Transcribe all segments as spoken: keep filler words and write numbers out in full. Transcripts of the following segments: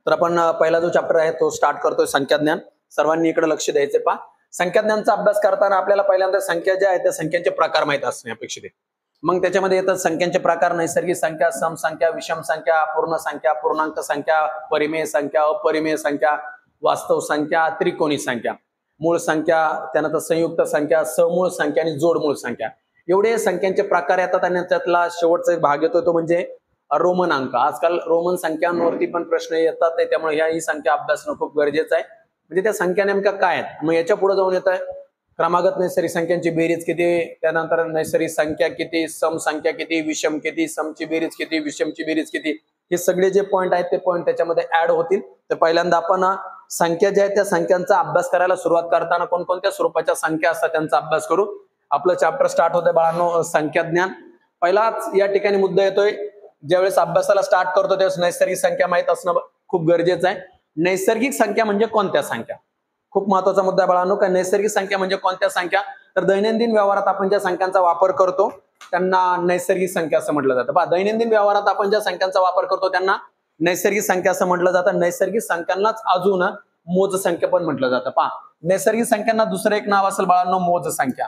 तर आपण पहिला जो चॅप्टर आहे तो स्टार्ट करतोय संख्याज्ञान. सर्वांनी इकडे लक्ष द्यायचे. पहा, संख्याज्ञानचा अभ्यास करताना आपल्याला पहिल्यांदा संख्या ज्या आहेत त्या संख्यांचे प्रकार माहित असणे अपेक्षित आहे. मग त्याच्यामध्ये येतात संख्यांचे प्रकार: नैसर्गिक संख्या, सम संख्या, विषम संख्या, पूर्ण संख्या, पूर्णांक संख्या, परिमेय संख्या, अपरिमेय संख्या, वास्तव संख्या, त्रिकोणी संख्या, मूळ संख्या, त्यानंतर संयुक्त संख्या, समूळ संख्या आणि जोडमूळ संख्या. एवढे संख्यांचे प्रकार येतात आणि त्यातला शेवटचा एक भाग येतो तो म्हणजे रोमन अंक. आजकाल रोमन संख्यांवरती पण प्रश्न येतात, त्यामुळे ह्या ही संख्या अभ्यासणं खूप गरजेचं आहे. म्हणजे त्या संख्या नेमक्या काय आहेत. मग याच्या पुढे जाऊन येत आहे क्रमागत नैसर्गिक संख्यांची बेरीज किती, त्यानंतर नैसर्गिक संख्या किती, सम संख्या किती, विषम किती, समची बेरीज किती, विषमची बेरीज किती. हे सगळे जे पॉईंट आहेत ते पॉईंट त्याच्यामध्ये ऍड होतील. तर पहिल्यांदा आपण संख्या ज्या आहेत त्या संख्यांचा अभ्यास करायला सुरुवात करताना कोणकोणत्या स्वरूपाच्या संख्या असतात त्यांचा अभ्यास करू. आपलं चॅप्टर स्टार्ट होतंय बाळांनो संख्याज्ञान. पहिलाच या ठिकाणी मुद्दा येतोय, ज्यावेळेस अभ्यासाला स्टार्ट करतो त्यावेळेस नैसर्गिक संख्या माहित असणं खूप गरजेचं आहे. नैसर्गिक संख्या म्हणजे कोणत्या संख्या, खूप महत्वाचा मुद्दा बाळांनो. का नैसर्गिक संख्या म्हणजे कोणत्या संख्या, तर दैनंदिन व्यवहारात आपण ज्या संख्यांचा वापर करतो त्यांना नैसर्गिक संख्या असं म्हटलं जातं. पहा, दैनंदिन व्यवहारात आपण ज्या संख्यांचा वापर करतो त्यांना नैसर्गिक संख्या असं म्हटलं जातं. नैसर्गिक संख्यांनाच अजून मोज संख्या पण म्हटलं जातं. पहा, नैसर्गिक संख्यांना दुसरं एक नाव असेल बाळांनो मोज संख्या.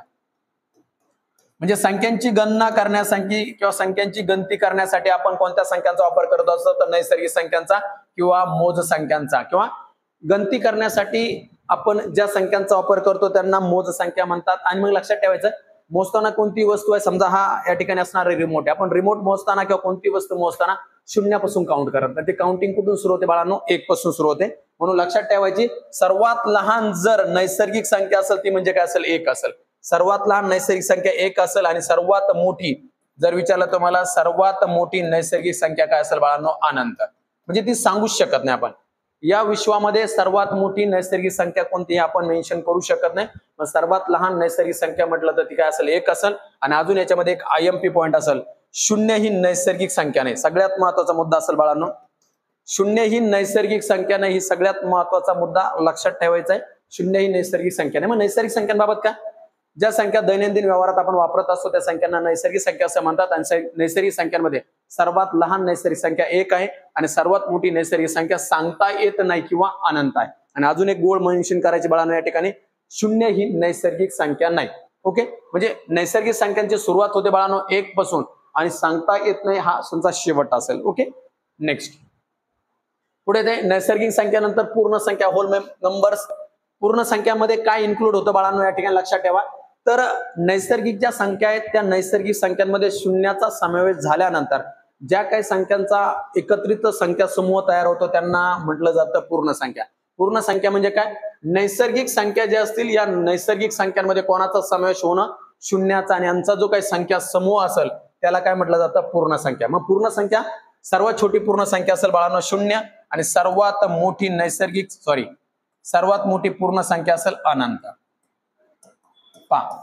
म्हणजे संख्यांची गणना करण्यासाठी किंवा संख्यांची गणती करण्यासाठी आपण कोणत्या संख्यांचा वापर करत असतो, तर नैसर्गिक संख्यांचा किंवा मोज संख्यांचा. किंवा गणती करण्यासाठी आपण ज्या संख्यांचा वापर करतो त्यांना मोज संख्या म्हणतात. आणि मग लक्षात ठेवायचं, मोजताना कोणती वस्तू आहे, समजा हा या ठिकाणी असणार रिमोट आहे, आपण रिमोट मोजताना किंवा कोणती वस्तू मोजताना शून्यापासून काउंट करत नाही. ते काउंटिंग कुठून सुरू होते बाळांनो, एक पासून सुरू होते. म्हणून लक्षात ठेवायची, सर्वात लहान जर नैसर्गिक संख्या असेल ती म्हणजे काय असेल, एक असेल. सर्वात लहान नैसर्गिक संख्या एक असेल. आणि सर्वात मोठी जर विचारलं तुम्हाला सर्वात मोठी नैसर्गिक संख्या काय असेल बाळांनो, अनंत. म्हणजे ती सांगूच शकत नाही आपण. या विश्वामध्ये सर्वात मोठी नैसर्गिक संख्या कोणती आपण मेन्शन करू शकत नाही. मग सर्वात लहान नैसर्गिक संख्या म्हटलं तर ती काय असेल, एक असेल. आणि अजून याच्यामध्ये एक आय एम पी पॉईंट असेल, शून्य ही नैसर्गिक संख्या नाही. सगळ्यात महत्वाचा मुद्दा असेल बाळांनो, शून्य ही नैसर्गिक संख्या नाही. ही सगळ्यात महत्वाचा मुद्दा लक्षात ठेवायचा आहे. शून्य ही नैसर्गिक संख्या नाही. मग नैसर्गिक संख्यांबाबत काय, ज्या संख्या दैनंदिन व्यवहारात आपण वापरत असतो त्या संख्यांना नैसर्गिक संख्या असं म्हणतात. आणि नैसर्गिक संख्यांमध्ये सर्वात लहान नैसर्गिक संख्या एक आहे आणि सर्वात मोठी नैसर्गिक संख्या सांगता येत नाही किंवा अनंत आहे. आणि अजून एक गोड मेन्शन करायची बाळांनो या ठिकाणी, शून्य ही नैसर्गिक संख्या नाही. ओके, म्हणजे नैसर्गिक संख्यांची सुरुवात होते बाळांनो एक पासून आणि सांगता येत नाही हा त्यांचा शेवट असेल. ओके, नेक्स्ट पुढे ते नैसर्गिक संख्यानंतर पूर्ण संख्या, होल नंबर्स. पूर्ण संख्यामध्ये काय इन्क्लूड होतं बाळांनो या ठिकाणी लक्षात ठेवा. तर नैसर्गिक ज्या संख्या आहेत त्या नैसर्गिक संख्यांमध्ये शून्याचा समावेश झाल्यानंतर ज्या काही संख्यांचा एकत्रित संख्या समूह तयार होतो त्यांना म्हटलं जातं पूर्ण संख्या. पूर्ण संख्या म्हणजे काय, नैसर्गिक संख्या ज्या असतील या नैसर्गिक संख्यांमध्ये कोणाचा समावेश होणं, शून्याचा. आणि यांचा जो काही संख्या समूह असेल त्याला काय म्हटलं जातं, पूर्ण संख्या. मग पूर्ण संख्या सर्वात छोटी पूर्ण संख्या असेल बाळांनो शून्य. आणि सर्वात मोठी नैसर्गिक सॉरी सर्वात मोठी पूर्ण संख्या असेल अनंत. पहा,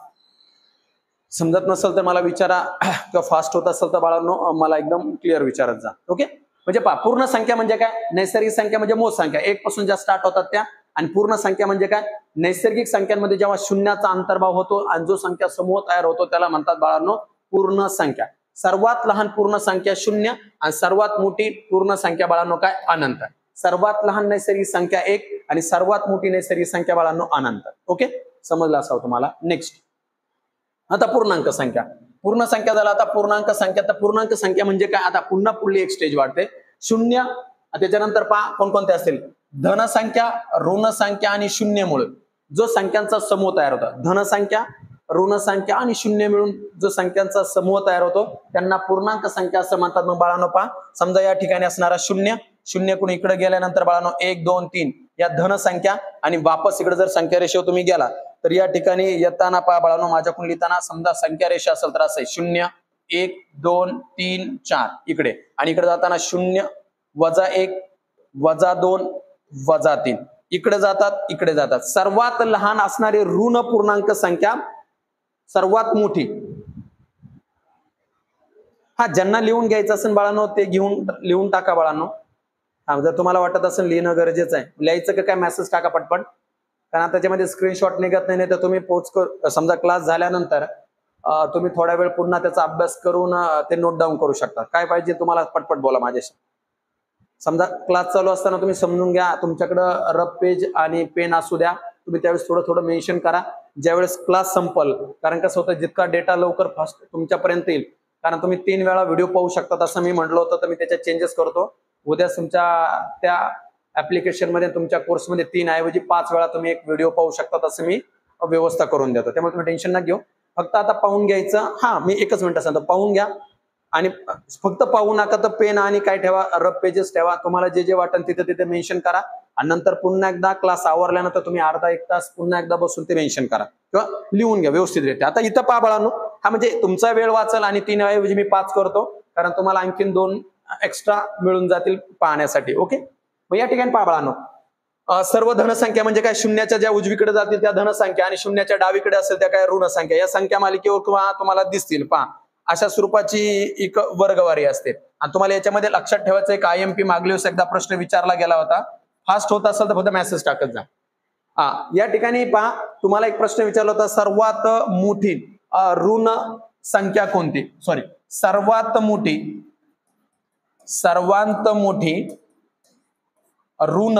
समजत नसेल तर मला विचारा किंवा फास्ट होत असेल तर बाळांनो मला एकदम क्लिअर विचारत जा. ओके, म्हणजे पहा, पूर्ण संख्या म्हणजे काय, नैसर्गिक संख्या म्हणजे मोज संख्या एक पासून ज्या स्टार्ट होतात त्या. आणि पूर्ण संख्या म्हणजे काय, नैसर्गिक संख्यांमध्ये जेव्हा शून्याचा अंतर्भाव होतो आणि जो संख्या समूह तयार होतो त्याला म्हणतात बाळांनो पूर्ण संख्या. सर्वात लहान पूर्ण संख्या शून्य आणि सर्वात मोठी पूर्ण संख्या बाळांनो काय, अनंत. सर्वात लहान नैसर्गिक संख्या एक आणि सर्वात मोठी नैसर्गिक संख्या बाळांनो अनंत. ओके, समजलं असावं तुम्हाला. नेक्स्ट आता पूर्णांक संख्या. पूर्ण संख्या झाला. आता पूर्णांक संख्या. तर पूर्णांक संख्या म्हणजे काय, आता पुन्हा पुढली एक स्टेज वाढते. शून्य, त्याच्यानंतर पहा कोणकोणते असतील, धनसंख्या, ऋण संख्या आणि शून्य मुळे जो संख्यांचा समूह तयार होतो. धनसंख्या, ऋण संख्या आणि शून्य मिळून जो संख्यांचा समूह तयार होतो त्यांना पूर्णांक संख्या असं म्हणतात. मग बाळांनो पहा, समजा या ठिकाणी असणारा शून्य, शून्य कुणी इकडे गेल्यानंतर बाळांनो एक दोन तीन या धनसंख्या आणि वापस इकडे जर संख्या रेषेवर तुम्ही गेला तर या ठिकाणी येताना पहा बाळांनो माझ्याकडून लिहिताना समजा संख्या रेषा असेल तर असं शून्य एक दोन तीन चार इकडे. आणि इकडे जाताना शून्य वजा एक वजा दोन वजा तीन इकडे जातात इकडे जातात. सर्वात लहान असणारी ऋण पूर्णांक संख्या सर्वात मोठी. हा, ज्यांना लिहून घ्यायचं असेल बाळांनो ते घेऊन लिहून टाका बाळांनो. जर तुम्हाला वाटत असेल लिहिणं गरजेचं आहे, लिहायचं का काय मेसेज टाका पटपट, कारण त्याच्यामध्ये स्क्रीनशॉट निघत नाही. तर तुम्ही पोच कर, समजा क्लास झाल्यानंतर तुम्ही थोडा वेळ पुन्हा त्याचा अभ्यास करून ते नोट डाऊन करू शकता. काय पाहिजे तुम्हाला पटपट बोला माझ्याशी. समजा क्लास चालू असताना तुम्ही समजून घ्या, तुमच्याकडं रफ पेज आणि पेन असू द्या, तुम्ही त्यावेळेस थोडं थोडं मेन्शन करा. ज्यावेळेस क्लास संपल, कारण कसं होतं जितका डेटा लवकर फास्ट तुमच्यापर्यंत येईल, कारण तुम्ही तीन वेळा व्हिडिओ पाहू शकतात असं मी म्हटलं होतं, तर मी त्याच्यात चेंजेस करतो. उद्या तुमच्या त्या ऍप्लिकेशन मध्ये तुमच्या कोर्समध्ये तीन ऐवजी पाच वेळा तुम्ही एक व्हिडिओ पाहू शकतात असं मी व्यवस्था करून देतो. त्यामुळे तुम्ही टेन्शन नका घेऊ, फक्त आता पाहून घ्यायचं. हा मी एकच मिनिट सांगतो, पाहून घ्या आणि फक्त पाहू नका तर पेन आणि काय ठेवा, रफ पेजेस ठेवा. तुम्हाला जे जे वाटेल तिथे तिथे मेन्शन करा आणि नंतर पुन्हा एकदा क्लास आवरल्यानंतर तुम्ही अर्धा एक तास पुन्हा एकदा बसून ते मेन्शन करा किंवा लिहून घ्या व्यवस्थितरित्या. आता इथं पहा बाळांनो, हा म्हणजे तुमचा वेळ वाचल आणि तीन ऐवजी मी पाच करतो, कारण तुम्हाला आणखीन दोन एक्स्ट्रा मिळून जातील पाहण्यासाठी. ओके, मग या ठिकाणी पहा बाळांनो, सर्व धनसंख्या म्हणजे काय, शून्याच्या ज्या उजवीकडे जातील त्या धनसंख्या आणि शून्याच्या डावीकडे असेल त्या काय ऋण संख्या. या संख्या मालिकेवर किंवा तुम्हाला दिसतील. पहा, अशा स्वरूपाची एक वर्गवारी असते आणि तुम्हाला याच्यामध्ये लक्षात ठेवायचं एक आय एम पी मागल्या वेळेस एकदा प्रश्न विचारला गेला होता. फास्ट होत असेल तर फक्त मेसेज टाकत जा. हा, या ठिकाणी पहा, तुम्हाला एक प्रश्न विचारला होता, सर्वात मोठी ऋण संख्या कोणती, सॉरी सर्वात मोठी सर्वात मोठी ऋण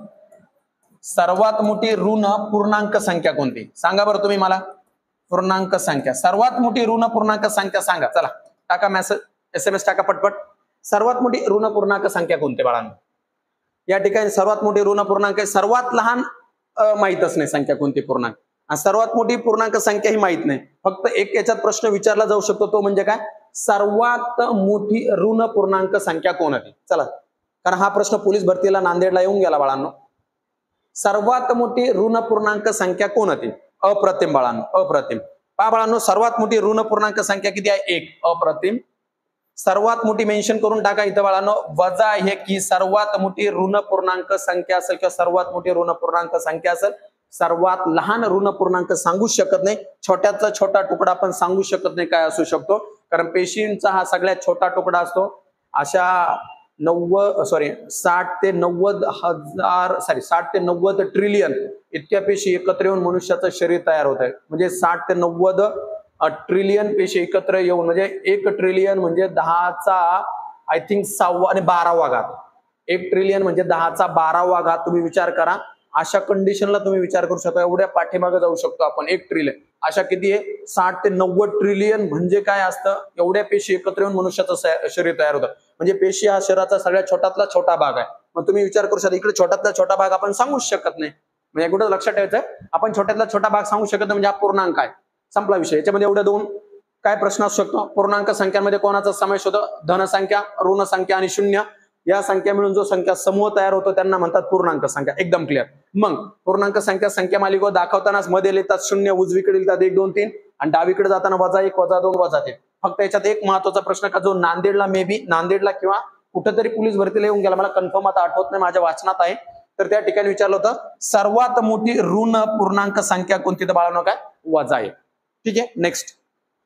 सर्वात मोठी ऋण पूर्णांक संख्या कोणती, सांगा बरं तुम्ही मला. पूर्णांक संख्या, सर्वात मोठी ऋण पूर्णांक संख्या सांगा. चला टाका मेसेज, एस एम एस टाका पटपट. सर्वात मोठी ऋण पूर्णांक संख्या कोणती बाळांनो? या ठिकाणी सर्वात मोठी ऋण पूर्णांक, सर्वात लहान माहीतच नाही संख्या कोणती पूर्णांक, आणि सर्वात मोठी पूर्णांक संख्या ही माहित नाही. फक्त एक याच्यात प्रश्न विचारला जाऊ शकतो, तो म्हणजे काय, सर्वात मोठी ऋण पूर्णांक संख्या कोणती. चला, कारण हा प्रश्न पोलीस भरतीला नांदेडला येऊन गेला बाळांनो. सर्वात मोठी ऋण पूर्णांक संख्या कोणती? अप्रतिम बाळांनो, अप्रतिम. पहा बाळांनो, सर्वात मोठी ऋण पूर्णांक संख्या किती आहे? एक. अप्रतिम. सर्वात मोठी मेन्शन करून टाका इथं बाळांनो, वजा हे की सर्वात मोठी ऋण पूर्णांक संख्या असेल किंवा सर्वात मोठी ऋण पूर्णांक संख्या असेल. सर्वात लहान ऋण पूर्णांक सांगू शकत नाही, छोट्याचा छोटा तुकडा पण सांगू शकत नाही काय असू शकतो, कारण पेशींचा हा सगळ्यात छोटा तुकडा असतो. अशा नव्वद सॉरी साठ ते नव्वद हजार सॉरी साठ ते नव्वद ट्रिलियन इतक्या पेशी एकत्र येऊन मनुष्याचं शरीर तयार होत आहे. म्हणजे साठ ते नव्वद ट्रिलियन पेशी एकत्र येऊन, म्हणजे एक ट्रिलियन म्हणजे दहाचा आय थिंक सहावा आणि बारावा घात. एक ट्रिलियन म्हणजे दहाचा बारावा घात. तुम्ही विचार करा, अशा कंडिशनला तुम्ही विचार करू शकता, एवढ्या पाठीमागे जाऊ शकतो आपण. एक ट्रिलियन अशा किती आहे, साठ ते नव्वद ट्रिलियन म्हणजे काय असतं, एवढ्या पेशी एकत्र येऊन मनुष्याचं शरीर तयार होतं. म्हणजे पेशी हा शरीराचा सगळ्यात छोटातला छोटा भाग आहे. मग तुम्ही विचार करू शकता, इकडे छोट्यातला छोटा भाग आपण सांगूच शकत नाही. म्हणजे कुठं लक्षात ठेवायचं, आपण छोट्यातला छोटा भाग सांगू शकत नाही म्हणजे हा पूर्णांक आहे, संपला विषय. याच्यामध्ये एवढे दोन काय प्रश्न असू शकतो, पूर्णांक संख्यांमध्ये कोणाचा समावेश होतो, धनसंख्या, ऋण संख्या आणि शून्य. या संख्या मिळून जो संख्या समूह तयार होतो त्यांना म्हणतात पूर्णांक संख्या. एकदम क्लिअर. मग पूर्णांक संख्या संख्या मालिकेवर दाखवतानाच मध्ये लिहितात शून्य, उजवीकडे लिहितात एक दोन तीन आणि डावीकडे जाताना वजा एक वजा दोन वजा तीन. फक्त याच्यात एक महत्वाचा प्रश्न का जो नांदेडला मे बी नांदेडला किंवा कुठेतरी पोलीस भरतीला येऊन गेला, मला कन्फर्म आता आठवत नाही, माझ्या वाचनात आहे, तर त्या ठिकाणी विचारलं होतं सर्वात मोठी ऋण पूर्णांक संख्या कोणती, तर बाळांनो काय, वजा एक. ठीक आहे, नेक्स्ट.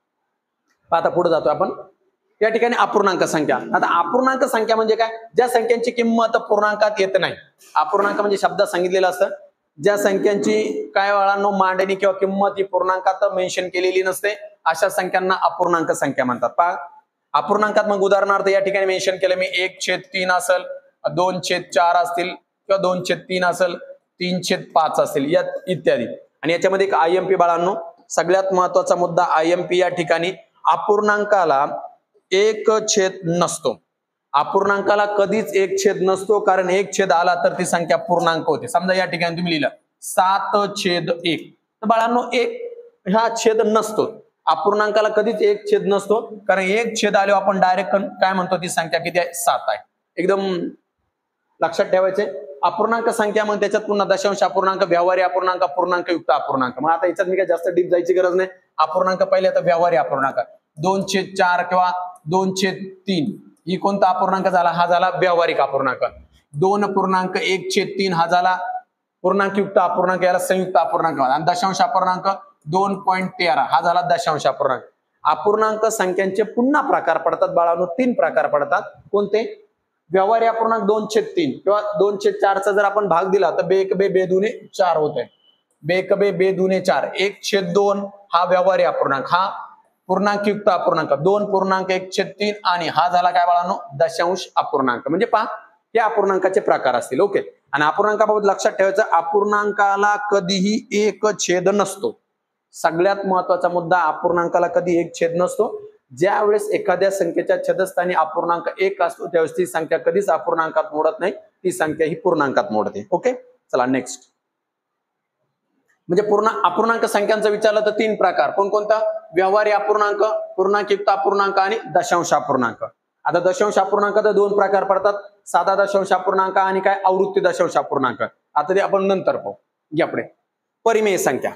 आता पुढे जातो आपण. या ठिकाणी अपूर्णांक संख्या. आता अपूर्णांक संख्या म्हणजे काय, ज्या संख्यांची किंमत पूर्णांकात येत नाही. अपूर्णांक म्हणजे शब्द सांगितलेलं असतं, ज्या संख्यांची काय बाळांनो मांडणी किंवा किंमत ही पूर्णांकात मेन्शन केलेली नसते, अशा संख्यांना अपूर्णांक संख्या म्हणतात. पहा, अपूर्णांकात मग उदाहरणार्थ या ठिकाणी मेन्शन केलं मी, एक छेद तीन असेल, दोन छेद चार असतील किंवा दोन छेद तीन असेल, तीन छेद पाच असेल, या इत्यादी. आणि याच्यामध्ये एक आय एम पी बाळांनो, सगळ्यात महत्वाचा मुद्दा आय एम पी. या ठिकाणी अपूर्णांकाला एक छेद नसतो. अपूर्णांकाला कधीच एक छेद नसतो, कारण एक छेद आला तर ती संख्या पूर्णांक होते. समजा या ठिकाणी तुम्ही लिहिलं सात छेद एक, तर बाळांनो एक हा छेद नसतो. अपूर्णांकाला कधीच एक छेद नसतो, कारण एक छेद आल्यावर आपण डायरेक्ट काय म्हणतो, ती संख्या किती आहे, सात आहे. एकदम लक्षात ठेवायचे. अपूर्णांक संख्या मग त्याच्यात पुन्हा दशांश अपूर्णांक, व्यवहारी अपूर्णांक, पूर्णांक युक्त अपूर्णांक. मग आता याच्यात मी काय जास्त डीप जायची गरज नाही. अपूर्णांक पहिले आता व्यवहारी अपूर्णांक, दोन छेद चार किंवा दोन छेद तीन ही कोणता अपूर्णांक झाला, हा झाला व्यावहारिक अपूर्णांक. दोन पूर्णांक एक छेद तीन हा झाला पूर्णांक युक्त अपूर्णांक, याला संयुक्त अपूर्णांक. आणि दशांश अपूर्णांक दोन पॉईंट तेरा हा झाला दशांश अपूर्णांक. अपूर्णांक संख्यांचे पुन्हा प्रकार पडतात बाळांनो, तीन प्रकार पडतात. कोणते? व्यवहारी अपूर्णांक दोन छेद तीन किंवा दोन छेद चारचा जर आपण भाग दिला तर बे एक बे बे दुने चार होते. बे एक बे बे दुने चार. एक छेद दोन हा व्यवहारी अपूर्णांक, हा पूर्णांक युक्त अपूर्णांक. दोन पूर्णांक एक छेद तीन आणि हा झाला काय बाळांनो, दशांश अपूर्णांक. म्हणजे पहा हे अपूर्णांकाचे प्रकार असतील. ओके. आणि अपूर्णांकाबाबत लक्षात ठेवायचं, अपूर्णांकाला कधीही एक छेद नसतो. सगळ्यात महत्वाचा मुद्दा, अपूर्णांकाला कधी एक छेद नसतो. ज्या वेळेस एखाद्या संख्येच्या छेदस्थानी अपूर्णांक एक असतो त्यावेळेस ती संख्या कधीच अपूर्णांकात मोडत नाही, ती संख्या ही पूर्णांकात मोडते. ओके. चला नेक्स्ट. म्हणजे पूर्ण अपूर्णांक संख्यांचं विचारलं तर तीन प्रकार. कोणकोणता? व्यवहारी अपूर्णांक, पूर्णांकयुक्त अपूर्णांक आणि दशांश अपूर्णांक. आता दशांश अपूर्णांकात दोन प्रकार पडतात, साधा दशांश अपूर्णांक आणि काय आवृत्ती दशांश अपूर्णांक. आता ते आपण नंतर पाहू. घ्या पुढे. परिमेय संख्या.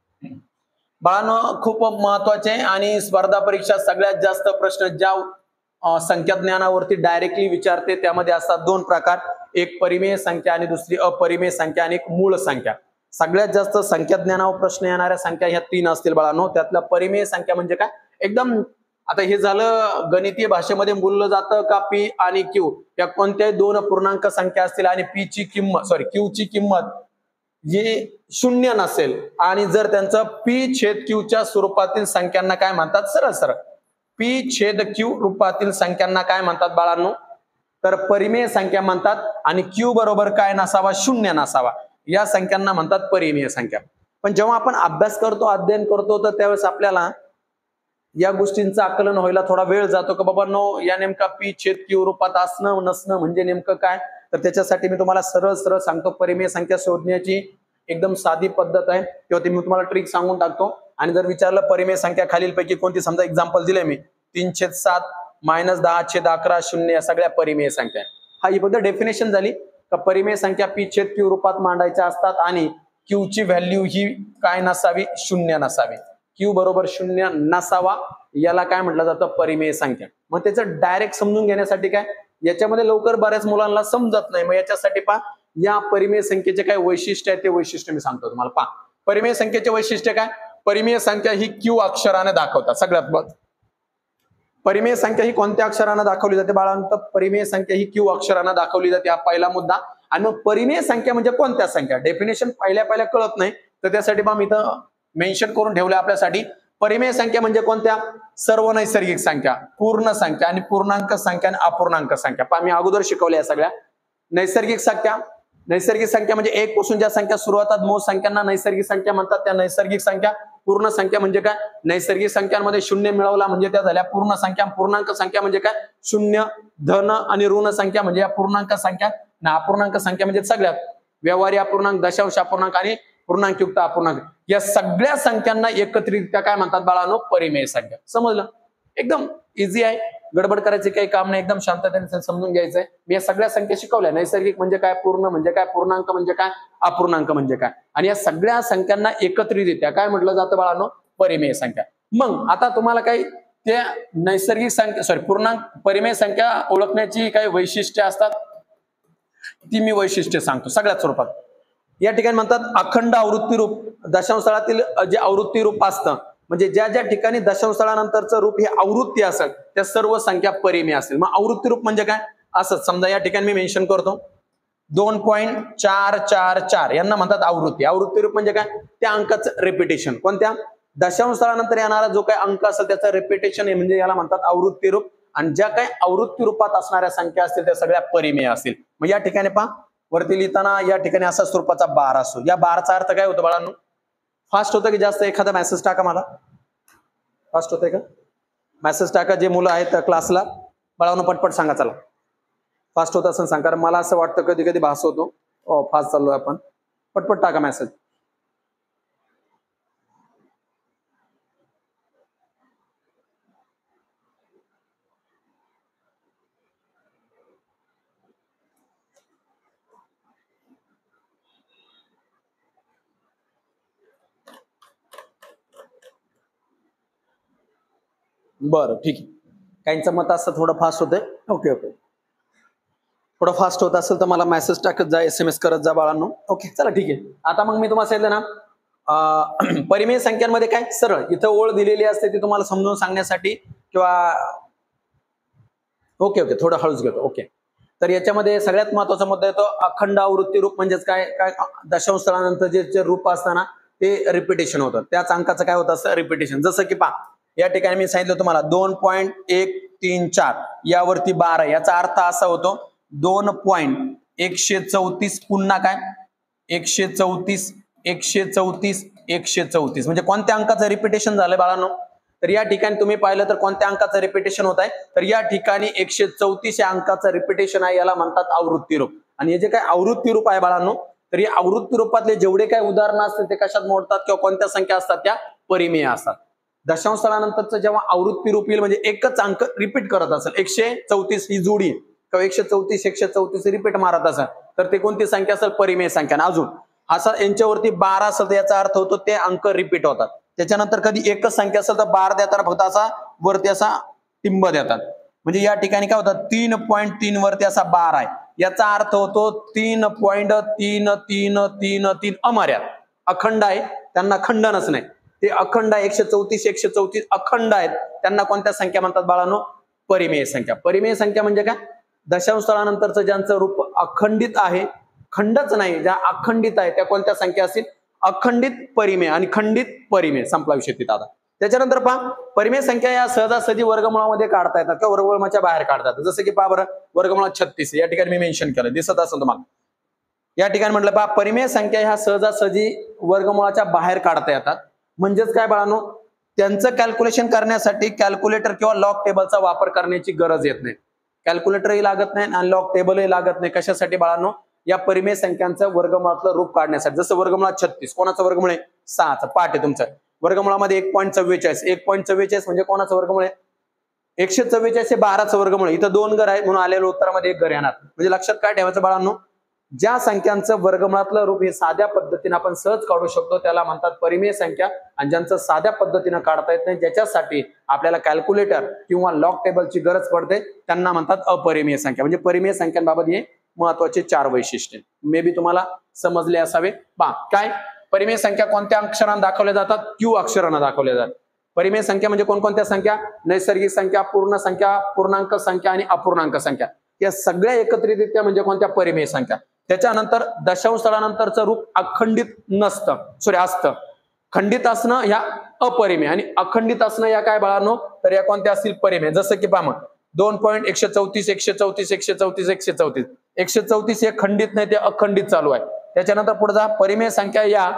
बाळांनो खूप महत्वाचे आणि स्पर्धा परीक्षा सगळ्यात जास्त प्रश्न ज्या संख्या ज्ञानावरती डायरेक्टली विचारते त्यामध्ये असतात दोन प्रकार, एक परिमेय संख्या आणि दुसरी अपरिमेय संख्या आणि एक मूळ संख्या. सगळ्यात जास्त संख्या ज्ञानावर प्रश्न येणाऱ्या संख्या ह्या तीन असतील बाळांनो. त्यातला परिमेय संख्या म्हणजे काय, एकदम आता हे झालं गणितीय भाषेमध्ये बोललं जातं का पी आणि क्यू या कोणत्याही दोन पूर्णांक संख्या असतील आणि पी ची किंमत सॉरी क्यू ची किंमत जी शून्य नसेल आणि जर त्यांचं पी छेद क्यू च्या स्वरूपातील संख्यांना काय म्हणतात, सरळ सरळ पी छेद क्यू रूपातील संख्यांना काय म्हणतात बाळांनो, तर परिमेय संख्या म्हणतात. आणि क्यू बरोबर काय नसावा, शून्य नसावा, या संख्यांना म्हणतात परिमेय संख्या. पण जेव्हा आपण अभ्यास करतो, अध्ययन करतो, तर त्यावेळेस आपल्याला या गोष्टींचं आकलन व्हायला थोडा वेळ जातो की बाबा नो या नेमका पी छेद क्यू रूपात असणं नसणं म्हणजे नेमकं काय. तर त्याच्यासाठी मी तुम्हाला सरळ सरळ सांगतो, परिमेय संख्या शोधण्याची एकदम साधी पद्धत आहे किंवा ती मी तुम्हाला ट्रिक सांगून टाकतो. आणि जर विचारलं परिमेय संख्या खालीलपैकी कोणती, समजा एक्झाम्पल दिले मी तीन छेद सात मायनस दहा छेद अकरा शून्य या सगळ्या परिमेय संख्या. हा ही पद्धत डेफिनेशन झाली का परिमेय संख्या पी छेद क्यू रूपात मांडायच्या असतात आणि क्यू ची व्हॅल्यू ही काय नसावी, शून्य नसावी. क्यू बरोबर शून्य नसावा याला काय म्हटलं जातं, परिमेय संख्या. मग त्याचं डायरेक्ट समजून घेण्यासाठी काय, याच्यामध्ये लवकर बऱ्याच मुलांना समजत नाही, मग याच्यासाठी पहा या परिमेय संख्येचे काय वैशिष्ट्य आहे ते वैशिष्ट्य मी सांगतो तुम्हाला. पहा परिमेय संख्येचे वैशिष्ट्य काय, परिमेय संख्या ही क्यू अक्षराने दाखवतात. सगळ्यात बघ परिमेय संख्या ही कोणत्या अक्षराने दाखवली जाते बाळांत, परिमेय संख्या ही क्यू अक्षराने दाखवली जाते, हा पहिला मुद्दा. आणि मग परिमेय संख्या म्हणजे कोणत्या संख्या, डेफिनेशन पहिल्या पहिल्या कळत नाही तर त्यासाठी मग मी इथं मेन्शन करून ठेवलं आपल्यासाठी. परिमेय संख्या म्हणजे कोणत्या, सर्व नैसर्गिक संख्या, पूर्ण संख्या आणि पूर्णांक संख्या आणि अपूर्णांक संख्या. पहा मी अगोदर शिकवल्या सगळ्या. नैसर्गिक संख्या, नैसर्गिक संख्या म्हणजे एक पासून ज्या संख्या सुरू होतात मूळ संख्यांना नैसर्गिक संख्या म्हणतात, त्या नैसर्गिक संख्या. पूर्ण संख्या म्हणजे काय, नैसर्गिक संख्यांमध्ये शून्य मिळवला म्हणजे त्या झाल्या पूर्ण संख्या. पूर्णांक संख्या म्हणजे काय, शून्य धन आणि ऋण संख्या म्हणजे या पूर्णांक संख्या. आणि अपूर्णांक संख्या म्हणजे सगळ्यात व्यवहारी अपूर्णांक, दशांश अपूर्णांक आणि पूर्णांकयुक्त अपूर्णांक, या सगळ्या संख्यांना एकत्रितरित्या काय म्हणतात बाळांनो, परिमेय संख्या. समजलं, एकदम इझी आहे, गडबड करायची काही काम नाही, एकदम शांततेने समजून घ्यायचंय. मी या सगळ्या संख्या शिकवल्या, नैसर्गिक म्हणजे काय, पूर्ण म्हणजे काय, पूर्णांक म्हणजे काय, अपूर्णांक म्हणजे काय, आणि या सगळ्या संख्यांना एकत्रितरित्या काय म्हटलं जातं बाळांनो, परिमेय संख्या. मग आता तुम्हाला काही त्या नैसर्गिक संख्या सॉरी पूर्णांक परिमेय संख्या ओळखण्याची काही वैशिष्ट्ये असतात, ती मी वैशिष्ट्य सांगतो सगळ्यात स्वरूपात. या ठिकाणी म्हणतात अखंड आवृत्ती रूप, दशांश स्थळातील जे आवृत्ती रूप असतं म्हणजे ज्या ज्या ठिकाणी दशांश स्थळानंतरचं रूप हे आवृत्ती असेल त्या सर्व संख्या परिमेय असेल. मग आवृत्ती रूप म्हणजे काय, असंच समजा या ठिकाणी मी मेन्शन करतो दोन पॉईंट चार चार चार यांना म्हणतात आवृत्ती. आवृत्ती रूप म्हणजे काय, त्या अंकाचं रिपिटेशन. कोणत्या, दशांश स्थळानंतर येणारा जो काही अंक असेल त्याचं रिपिटेशन आहे म्हणजे याला म्हणतात आवृत्ती रूप. आणि ज्या काही आवृत्ती रूपात असणाऱ्या संख्या असतील त्या सगळ्या परिमेय असतील. मग या ठिकाणी पहा वरती लिहिताना या ठिकाणी असा स्वरूपाचा बार असतो. या बारचा अर्थ काय होतो बाळांनो, फास्ट होतं की जास्त, एखादा मेसेज टाका मला, फास्ट होतंय का, मेसेज टाका जे मुलं आहेत क्लासला, बाळांनो पटपट सांगा, चला फास्ट होत असं सांग, कारण मला असं वाटतं कधी कधी भास होतो ओ फास्ट चाललोय आपण, पटपट टाका मेसेज. बरं ठीक आहे, काहींचं मत असतं थोडं फास्ट होतंय. ओके ओके, थोडं फास्ट होत असेल तर मला मेसेज टाकत जा, एस एम एस करत जा बाळांनो. ओके चला ठीक आहे. आता मग मी तुम्हाला सांगितलं ना परिमेय संख्यांमध्ये काय, सरळ इथं ओळ दिलेली असते ती तुम्हाला समजून सांगण्यासाठी किंवा ओके ओके थोडं हळूच घेतो. ओके, तर याच्यामध्ये सगळ्यात महत्वाचा मुद्दा येतो अखंड आवृत्ती रूप. म्हणजेच काय, काय दशांश स्थळानंतर जे जे रूप असताना ते रिपिटेशन होतं, त्याच अंकाचं काय होत असतं, रिपिटेशन. जसं की पहा या ठिकाणी मी सांगितलं तुम्हाला दोन पॉईंट एक तीन चार यावरती बारा, याचा अर्थ असा होतो दोन पॉइंट एकशे चौतीस पुन्हा काय एकशे चौतीस एकशे चौतीस एकशे चौतीस म्हणजे कोणत्या अंकाचं रिपिटेशन झालंय बाळांनो? तर या ठिकाणी तुम्ही पाहिलं तर कोणत्या अंकाचं रिपिटेशन होत आहे? तर या ठिकाणी एकशे चौतीस या अंकाचं रिपिटेशन आहे, याला म्हणतात आवृत्ती रूप. आणि हे जे काय आवृत्ती रूप आहे बाळांनो, तर या आवृत्ती रूपातले जेवढे काही उदाहरणं असतात ते कशात मोडतात किंवा कोणत्या संख्या असतात त्या परिमेय असतात. दशांश स्थळानंतरचं जेव्हा आवृत्ती रूप येईल म्हणजे एकच अंक रिपीट करत असेल, एकशे चौतीस ही जोडी किंवा एकशे चौतीस एकशे चौतीस रिपीट मारत असेल तर ते कोणती संख्या असेल? परिमेय संख्या. अजून असा यांच्यावरती बारा असेल तर याचा अर्थ होतो ते अंक रिपीट होतात. त्याच्यानंतर कधी एकच संख्या असेल तर बार देताना फक्त असा वरती असा टिंब देतात. म्हणजे या ठिकाणी काय होतं? तीन पॉईंट तीन वरती असा बार आहे, याचा अर्थ होतो तीन पॉईंट तीन तीन तीन तीन अमर्याद अखंड आहे, त्यांना खंडनच नाही, ते अखंड आहे. एकशे चौतीस एकशे चौतीस अखंड आहेत, त्यांना कोणत्या संख्या म्हणतात बाळांनो? परिमेय संख्या. परिमेय संख्या म्हणजे काय? दशांश स्थळानंतरचं ज्यांचं रूप अखंडित आहे, खंडच नाही, ज्या अखंडित आहे त्या कोणत्या संख्या असतील? अखंडित परिमेय आणि खंडित परिमेय. संपला विषय तिथं. आता त्याच्यानंतर पहा, परिमेय संख्या या सहजासहजी वर्गमुळामध्ये काढता येतात किंवा वर्गमुळाच्या बाहेर काढता येतात. जसं की पहा बरं, वर्गमुळात छत्तीस या ठिकाणी मी मेन्शन केलं, दिसत असेल तुम्हाला. या ठिकाणी म्हटलं पहा, परिमेय संख्या ह्या सहजासहजी वर्गमुळाच्या बाहेर काढता येतात. म्हणजेच काय बाळांनो, त्यांचं कॅल्क्युलेशन करण्यासाठी कॅल्क्युलेटर किंवा लॉग टेबलचा वापर करण्याची गरज येत नाही. कॅल्क्युलेटरही लागत नाही आणि लॉग टेबलही लागत नाही. कशासाठी बाळांनो? या परिमेय संख्यांचं वर्गमुळातलं रूप काढण्यासाठी. जसं वर्गमुळात छत्तीस कोणाचं वर्गमुळे? सहाचं. पाठ आहे तुमचं. वर्गमुळामध्ये एक पॉईंट चव्वेचाळीस एक पॉईंट चव्वेचाळीस म्हणजे कोणाचं वर्गमुळे? एकशे चव्वेचाळीस हे बाराचं वर्गमुळे. इथं दोन घर आहे म्हणून आलेलं उत्तरामध्ये एक घर येणार. म्हणजे लक्षात काय ठेवायचं बाळांनो? ज्या संख्यांचं वर्गमुळातलं रूप हे साध्या पद्धतीने आपण सहज काढू शकतो त्याला म्हणतात परिमेय संख्या. आणि ज्यांचं साध्या पद्धतीनं काढता येत नाही, ज्याच्यासाठी आपल्याला कॅल्क्युलेटर किंवा लॉग टेबलची गरज पडते, त्यांना म्हणतात अपरिमेय संख्या. म्हणजे परिमेय संख्यांबाबत हे महत्वाचे चार वैशिष्ट्ये मे बी तुम्हाला समजले असावे. पहा काय, परिमेय संख्या कोणत्या अक्षरांना दाखवल्या जातात? क्यू अक्षरांना दाखवल्या जातात. परिमेय संख्या म्हणजे कोणकोणत्या संख्या? नैसर्गिक संख्या, पूर्ण संख्या, पूर्णांक संख्या आणि अपूर्णांक संख्या. या सगळ्या एकत्रितरित्या म्हणजे कोणत्या? परिमेय संख्या. त्याच्यानंतर दशांश स्थळानंतरचं रूप अखंडित नसतं, सॉरी असतं. खंडित असणं ह्या अपरिमेय आणि अखंडित असणं या काय बाळांनो? तर या कोणत्या असतील? परिमेय. जसं की पहा मग दोन पॉईंट एकशे चौतीस एकशे चौतीस एकशे चौतीस एकशे चौतीस एकशे चौतीस हे खंडित नाही, ते अखंडित चालू आहे. त्याच्यानंतर पुढे जा, परिमेय संख्या या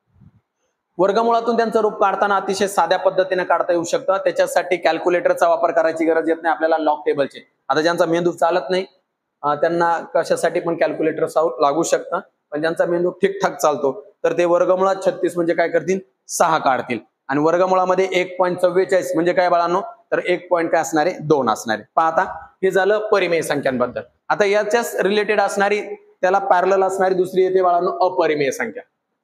वर्गमुळातून त्यांचं रूप काढताना अतिशय साध्या पद्धतीने काढता येऊ शकतं. त्याच्यासाठी कॅल्क्युलेटरचा वापर करायची गरज येत नाही आपल्याला, लॉग टेबलचे. आता ज्यांचा मेंदू चालत नाही त्यांना कशासाठी पण कॅल्क्युलेटर लागू शकतं, पण ज्यांचा मेंदू ठीकठाक चालतो तर ते वर्गमुळात छत्तीस म्हणजे काय करतील? सहा काढतील. आणि वर्गमुळामध्ये एक पॉईंट चव्वेचाळीस म्हणजे काय बाळांनो? तर एक पॉईंट काय असणारे? दोन असणारे. पहा आता हे झालं परिमेय संख्यांबद्दल. आता याच्याच रिलेटेड असणारी, त्याला पॅरलल असणारी दुसरी येते बाळांनो अपरिमेय संख्या.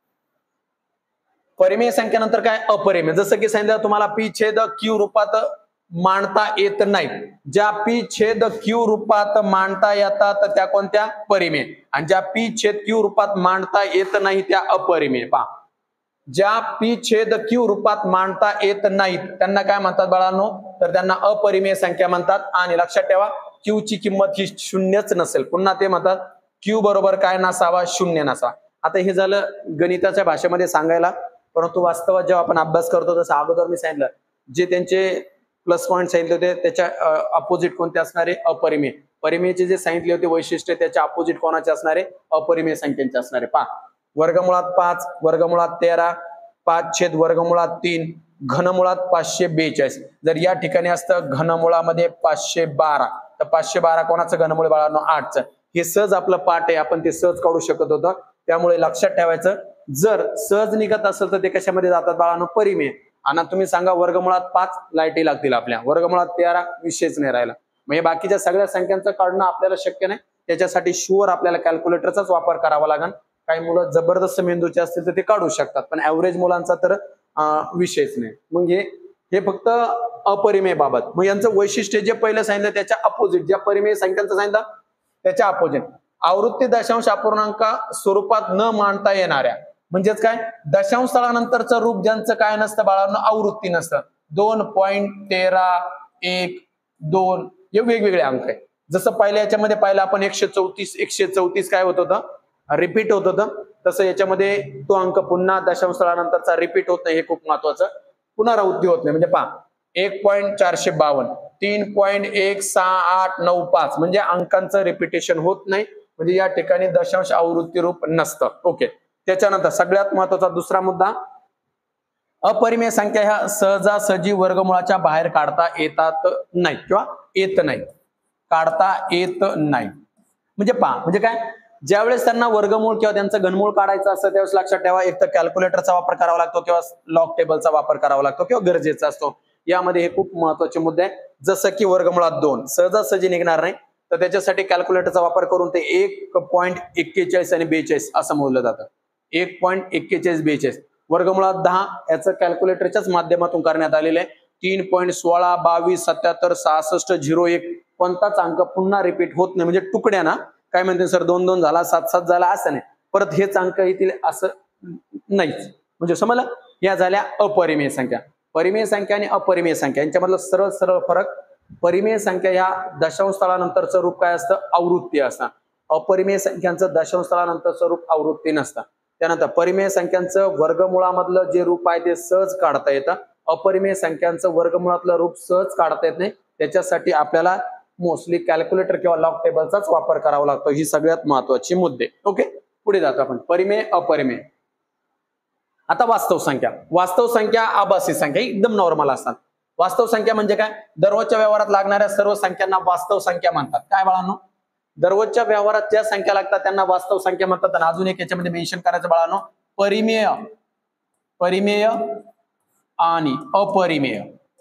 परिमेय संख्यानंतर काय? अपरिमेय. जसं की सांगितलं तुम्हाला, पी छेद क्यू रूपात मांडता येत नाही. ज्या पी छेद क्यू रूपात मांडता येतात त्या कोणत्या? परिमेय. आणि ज्या पी छेद क्यू रूपात मांडता येत नाही त्या अपरिमेय. पहा, ज्या पी छेद क्यू रूपात मांडता येत नाहीत त्यांना काय म्हणतात बाळांनो? तर त्यांना अपरिमेय संख्या म्हणतात. आणि लक्षात ठेवा, क्यू ची किंमत ही शून्यच नसेल. पुन्हा ते म्हणतात क्यू बरोबर काय नसावा? शून्य नसावा. आता हे झालं गणिताच्या भाषेमध्ये सांगायला, परंतु वास्तवात जेव्हा आपण अभ्यास करतो तसं अगोदर मी सांगितलं, जे त्यांचे प्लस पॉईंट सांगितले होते त्याच्या अपोजिट कोणते असणारे? अपरिमेय. परिमेयचे जे सांगितले होते वैशिष्ट्य त्याच्या अपोजिट कोणाचे असणारे? अपरिमेय संख्येचे असणारे. पहा, वर्गमुळात पाच, वर्गमुळात तेरा, पाच छेद वर्गमुळात तीन, घनमुळात पाचशे बेचाळीस. जर या ठिकाणी असतं घनमुळामध्ये पाचशे बारा, तर पाचशे बारा कोणाचं घनमुळ बाळांनो? आठचं. हे सहज आपलं पाठ आहे, आपण ते सहज काढू शकत होतं. त्यामुळे लक्षात ठेवायचं, जर सहज निघत असेल तर ते कशामध्ये जातात बाळांनो? परिमेय. आणि तुम्ही सांगा वर्गमुळात पाच, लाईटी लागतील आपल्या. वर्गमुळात तेरा, विषयच नाही राहिला. म्हणजे बाकीच्या सगळ्या संख्यांचं काढणं आपल्याला शक्य नाही. त्याच्यासाठी शुअर आपल्याला कॅल्क्युलेटरचाच वापर करावा लागेल. काही मुलं जबरदस्त मेंदूचे असतील तर ते काढू शकतात, पण ऍव्हरेज मुलांचा तर विषयच नाही. मग हे हे फक्त अपरिमेय बाबत. मग यांचं वैशिष्ट्य जे पहिलं सांगितलं त्याच्या अपोजिट, ज्या परिमेय संख्यांचं सांगितलं त्याच्या अपोजिट, आवृत्ती दशांश अपूर्णांक स्वरूपात न मांडता येणाऱ्या. म्हणजेच काय? दशांश स्थळानंतरचं रूप ज्यांचं काय नसतं बाळांनो? आवृत्ती नसतं. दोन पॉईंट तेरा एक दोन हे वेगवेगळे अंक आहे. जसं पहिल्या याच्यामध्ये पाहिलं आपण एकशे चौतीस एकशे चौतीस काय होत होतं? रिपीट होत होतं. तसं याच्यामध्ये तो अंक पुन्हा दशांश स्थळानंतरचा रिपीट होत नाही, हे खूप महत्वाचं. पुनरावृत्ती होत नाही. म्हणजे पहा, एक पॉईंट चारशे बावन्न तीन पॉईंट एक सहा आठ नऊ पाच म्हणजे अंकांचं रिपिटेशन होत नाही, म्हणजे या ठिकाणी दशांश आवृत्ती रूप नसतं. ओके. त्याच्यानंतर सगळ्यात महत्वाचा दुसरा मुद्दा, अपरिमेय संख्या ह्या सहजासहजी वर्गमुळाच्या बाहेर काढता येतात नाही किंवा येत नाही, काढता येत नाही. म्हणजे पहा म्हणजे काय, ज्यावेळेस त्यांना वर्गमूळ किंवा त्यांचं घनमूळ काढायचं असतं त्यावेळेस लक्षात ठेवा, एक तर कॅल्क्युलेटरचा वापर करावा लागतो किंवा लॉग टेबलचा वापर करावा लागतो किंवा गरजेचा असतो. यामध्ये हे खूप महत्वाचे मुद्दे आहे. जसं की वर्गमुळात दोन सहजासहजी निघणार नाही, तर त्याच्यासाठी कॅल्क्युलेटरचा वापर करून ते एक पॉईंट एक्केचाळीस आणि बेचाळीस असं मोजलं जातं. एक पॉईंट एक्केचाळीस बेचाळीस वर्गमुळात दहा याचं कॅल्क्युलेटरच्याच माध्यमातून करण्यात आलेलं आहे. तीन पॉईंट सोळा बावीस सत्याहत्तर सहासष्ट झिरो एक कोणताच अंक पुन्हा रिपीट होत नाही, म्हणजे तुकड्या ना, काय म्हणते सर दोन दोन झाला सात सात झाला असं नाही, परत हेच अंक येतील असं नाहीच. म्हणजे समजलं, या झाल्या अपरिमेय संख्या. परिमेय संख्या आणि अपरिमेय संख्या यांच्यामधलं सरळ सरळ फरक, परिमेय संख्या ह्या दशांश स्थळानंतरचं रूप काय असतं, आवृत्ती असतं. अपरिमेय संख्यांचं दशांश स्थळानंतरचं रूप आवृत्ती नसतं. त्यानंतर परिमेय संख्यांचं वर्गमुळामधलं जे रूप आहे ते सहज काढता येतं, अपरिमेय संख्यांचं वर्गमुळातलं रूप सहज काढता येत नाही. त्याच्यासाठी आपल्याला मोस्टली कॅल्क्युलेटर किंवा लॉग टेबलचाच वापर करावा लागतो. ही सगळ्यात महत्वाची मुद्दे. ओके, पुढे जातो आपण. परिमेय अपरिमेय. आता वास्तव संख्या. वास्तव संख्या आभासी संख्या एकदम नॉर्मल असतात. वास्तव संख्या म्हणजे काय, दररोजच्या व्यवहारात लागणाऱ्या सर्व संख्यांना वास्तव संख्या म्हणतात. काय बाळांनो, दररोजच्या व्यवहारात ज्या संख्या लागतात त्यांना वास्तव संख्या म्हणतात. आणि अजून एक याच्यामध्ये मेन्शन करायचं बाळांनो, परिमेय परिमेय आणि अपरिमेय.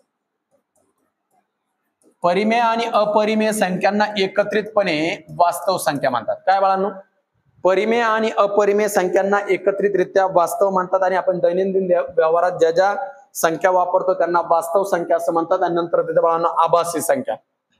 परिमेय आणि अपरिमेय संख्यांना एकत्रितपणे वास्तव संख्या म्हणतात. काय बाळांनो, परिमेय आणि अपरिमेय संख्यांना एकत्रितरित्या वास्तव म्हणतात. आणि आपण दैनंदिन व्यवहारात ज्या ज्या संख्या वापरतो त्यांना वास्तव संख्या असं म्हणतात. आणि नंतर तिथे बाळांनो आभासी संख्या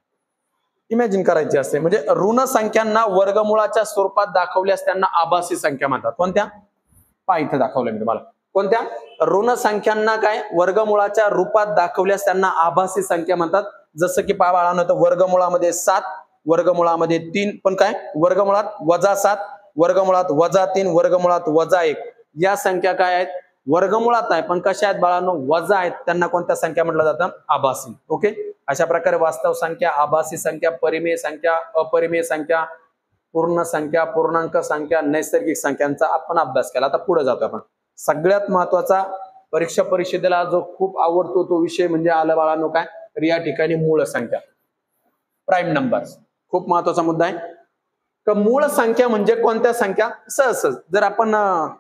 इमॅजिन करायची असते. म्हणजे ऋण संख्यांना वर्गमुळाच्या स्वरूपात दाखवल्यास त्यांना आभासी संख्या म्हणतात. कोणत्या, पहा इथे दाखवलं मी तुम्हाला. कोणत्या, ऋण संख्यांना काय वर्गमुळाच्या रूपात दाखवल्यास त्यांना आभासी संख्या म्हणतात. जसं की पहा बाळांनो, तर वर्गमुळामध्ये सात, वर्गमुळामध्ये तीन, पण काय वर्गमुळात वजा सात, वर्गमुळात वजा तीन, वर्गमुळात वजा एक, या संख्या काय आहेत, वर्गमुळात आहे पण कशा आहेत बाळांनो, वजा आहेत. त्यांना कोणत्या संख्या म्हटलं जातं, आभासी. ओके, अशा प्रकारे वास्तव संख्या, आभासी संख्या, परिमेय संख्या, अपरिमेय संख्या, पूर्ण संख्या, पूर्णांक संख्या, नैसर्गिक संख्यांचा आपण अभ्यास केला. आता पुढे जातो आपण. सगळ्यात महत्वाचा परीक्षा परिषदेला जो खूप आवडतो तो विषय म्हणजे आलं बाळांनो काय, तर या ठिकाणी मूळ संख्या, प्राईम नंबर्स. खूप महत्वाचा मुद्दा आहे. तर मूळ संख्या म्हणजे कोणत्या संख्या, सहज सहज जर आपण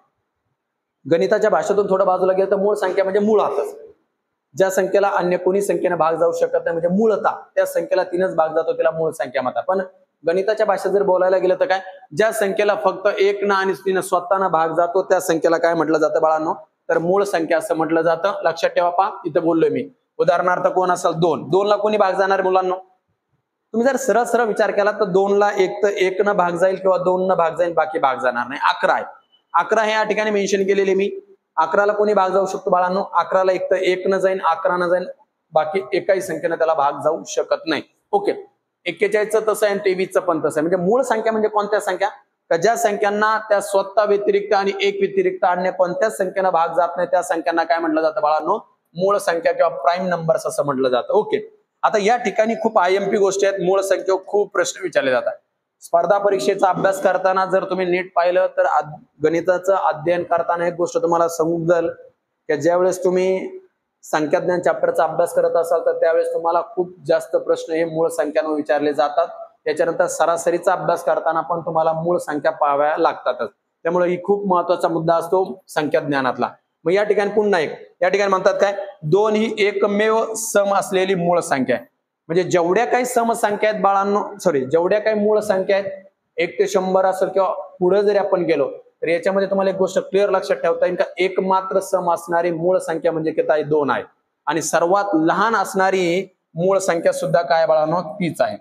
गणिताच्या भाषेतून थोडं बाजूला गेलं तर मूळ संख्या म्हणजे मुळातच ज्या संख्येला अन्य कोणी संख्येने भाग जाऊ शकत नाही, म्हणजे मूळतः त्या संख्येला तीनच भाग जातो त्याला मूळ संख्या म्हणतात. पण गणिताच्या भाषेत जर बोलायला गेलं तर काय, ज्या संख्येला फक्त एक ना आणि तीन स्वतःना भाग जातो त्या संख्येला काय म्हटलं जातं बाळांनो, तर मूळ संख्या असं म्हटलं जातं. लक्षात ठेवा. पहा इथं बोललोय मी. उदाहरणार्थ कोण असेल दोन, दोन ला कोणी भाग जाणार मुलांना, तुम्ही जर सरळ सरळ विचार केला तर दोन ला एक तर एक न भाग जाईल किंवा दोन न भाग जाईल, बाकी भाग जाणार नाही. अकरा आहे, अकरा हे या ठिकाणी मेन्शन केलेले मी. अकराला कोणी भाग जाऊ शकतो बाळांनो, अकराला एक तर एक न जाईल, अकरा न जाईल, बाकी एकाही संख्येने त्याला भाग जाऊ शकत नाही. ओके, एक्केचाळीसचं तसं आहे आणि तेवीसचं पण तसं आहे. म्हणजे मूळ संख्या म्हणजे कोणत्या संख्या, का ज्या संख्यांना त्या स्वतः व्यतिरिक्त आणि एक व्यतिरिक्त अन्य कोणत्याच संख्येला भाग जात नाही त्या संख्यांना काय म्हटलं जातं बाळांनो, मूळ संख्या किंवा प्राईम नंबर्स असं म्हटलं जातं. ओके, आता या ठिकाणी खूप आय एम पी गोष्टी आहेत. मूळ संख्येवर खूप प्रश्न विचारले जातात. स्पर्धा परीक्षेचा अभ्यास करताना जर तुम्ही नीट पाहिलं तर गणिताचं अध्ययन करताना एक गोष्ट तुम्हाला समजेल की ज्यावेळेस तुम्ही संख्याज्ञान चॅप्टरचा अभ्यास करत असाल तर त्यावेळेस तुम्हाला खूप जास्त प्रश्न हे मूळ संख्यांवर विचारले जातात. त्याच्यानंतर सरासरीचा अभ्यास करताना पण तुम्हाला मूळ संख्या पाहाव्या लागतातच. त्यामुळे ही खूप महत्वाचा मुद्दा असतो संख्याज्ञानातला. मग या ठिकाणी पुन्हा एक, या ठिकाणी म्हणतात काय, दोन ही एकमेव सम असलेली मूळ संख्या आहे. म्हणजे जेवढ्या काही समसंख्या आहेत बाळांनो, सॉरी जेवढ्या काही मूळ संख्या आहेत, एक ते शंभर असेल किंवा पुढे जरी आपण गेलो तर याच्यामध्ये तुम्हाला एक गोष्ट क्लिअर लक्षात ठेवता येईल का, एक मात्र सम असणारी मूळ संख्या म्हणजे किती आहे, दोन आहे. आणि सर्वात लहान असणारी मूळ संख्या सुद्धा काय बाळांनो, तीच आहे.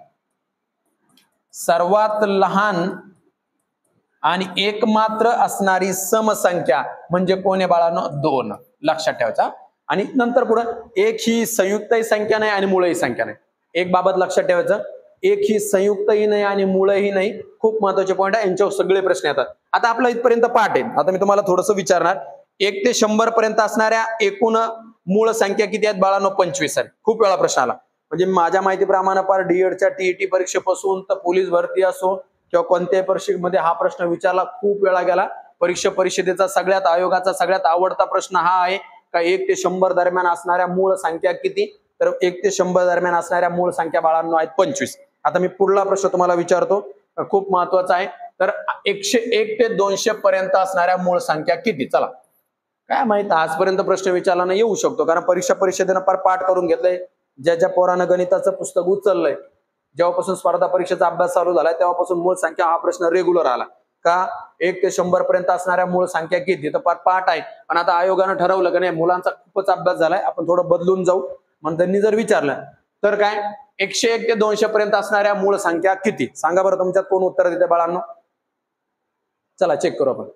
सर्वात लहान आणि एकमात्र असणारी समसंख्या म्हणजे कोण आहे बाळांनो, दोन. लक्षात ठेवायचा. आणि नंतर पुढे एक ही संयुक्तही संख्या नाही आणि मूळही संख्या नाही. एक बाबत लक्षात ठेवायचं, एक ही संयुक्तही नाही आणि मूळही नाही. खूप महत्वाचे पॉईंट आहे, यांच्यावर सगळे प्रश्न येतात. आता आपला इथपर्यंत पाठ आहे. आता मी तुम्हाला थोडंसं विचारणार, एक ते शंभर पर्यंत असणाऱ्या एकूण मूळ संख्या किती आहेत बाळांनो, पंचवीस आहे. खूप वेळा प्रश्न आला. म्हणजे माझ्या माहितीप्रमाणे पार डीएडच्या टीईटी परीक्षेपासून तर पोलीस भरती असो किंवा कोणत्याही परीक्षेमध्ये हा प्रश्न विचारला खूप वेळा गेला. परीक्षा परिषदेचा सगळ्यात आयोगाचा सगळ्यात आवडता प्रश्न हा आहे का एक ते शंभर दरम्यान असणाऱ्या मूळ संख्या किती? तर एक ते शंभर दरम्यान असणाऱ्या मूळ संख्या बाळांनो आहेत पंचवीस. आता मी पुढला प्रश्न तुम्हाला विचारतो, खूप महत्वाचा आहे. तर एकशे एक ते दोनशे पर्यंत असणाऱ्या मूळ संख्या किती? चला, काय माहित आजपर्यंत प्रश्न विचारला नाही, येऊ शकतो कारण परीक्षा परिषदेनं फार पाठ करून घेतलंय. ज्या ज्या पोरानं गणिताचं पुस्तक उचललंय, जेव्हापासून स्पर्धा परीक्षेचा अभ्यास चालू झालाय तेव्हापासून मूळ संख्या हा प्रश्न रेग्युलर आला का एक ते शंभर पर्यंत असणाऱ्या मूळ संख्या किती? तर फार पाठ आहे. पण आता आयोगानं ठरवलं की नाही मुलांचा खूपच अभ्यास झालाय, आपण थोडं बदलून जाऊ. मग त्यांनी जर विचारलं तर काय एकशे एक ते दोनशे पर्यंत असणाऱ्या मूळ संख्या किती? सांगा बरं तुमच्यात कोण उत्तर देते बाळांनो? चला चेक करू आपण.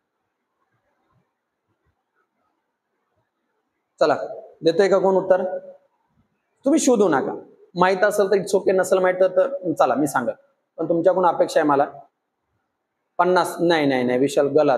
चला, देतोय का कोण उत्तर? तुम्ही शोधू नका, माहित असेल तर इट्स ओके, नसेल माहित तर चला मी सांगा. पण तुमच्याकडून अपेक्षा आहे मला पन्नास. नाही नाही नाही विशाल, गलत.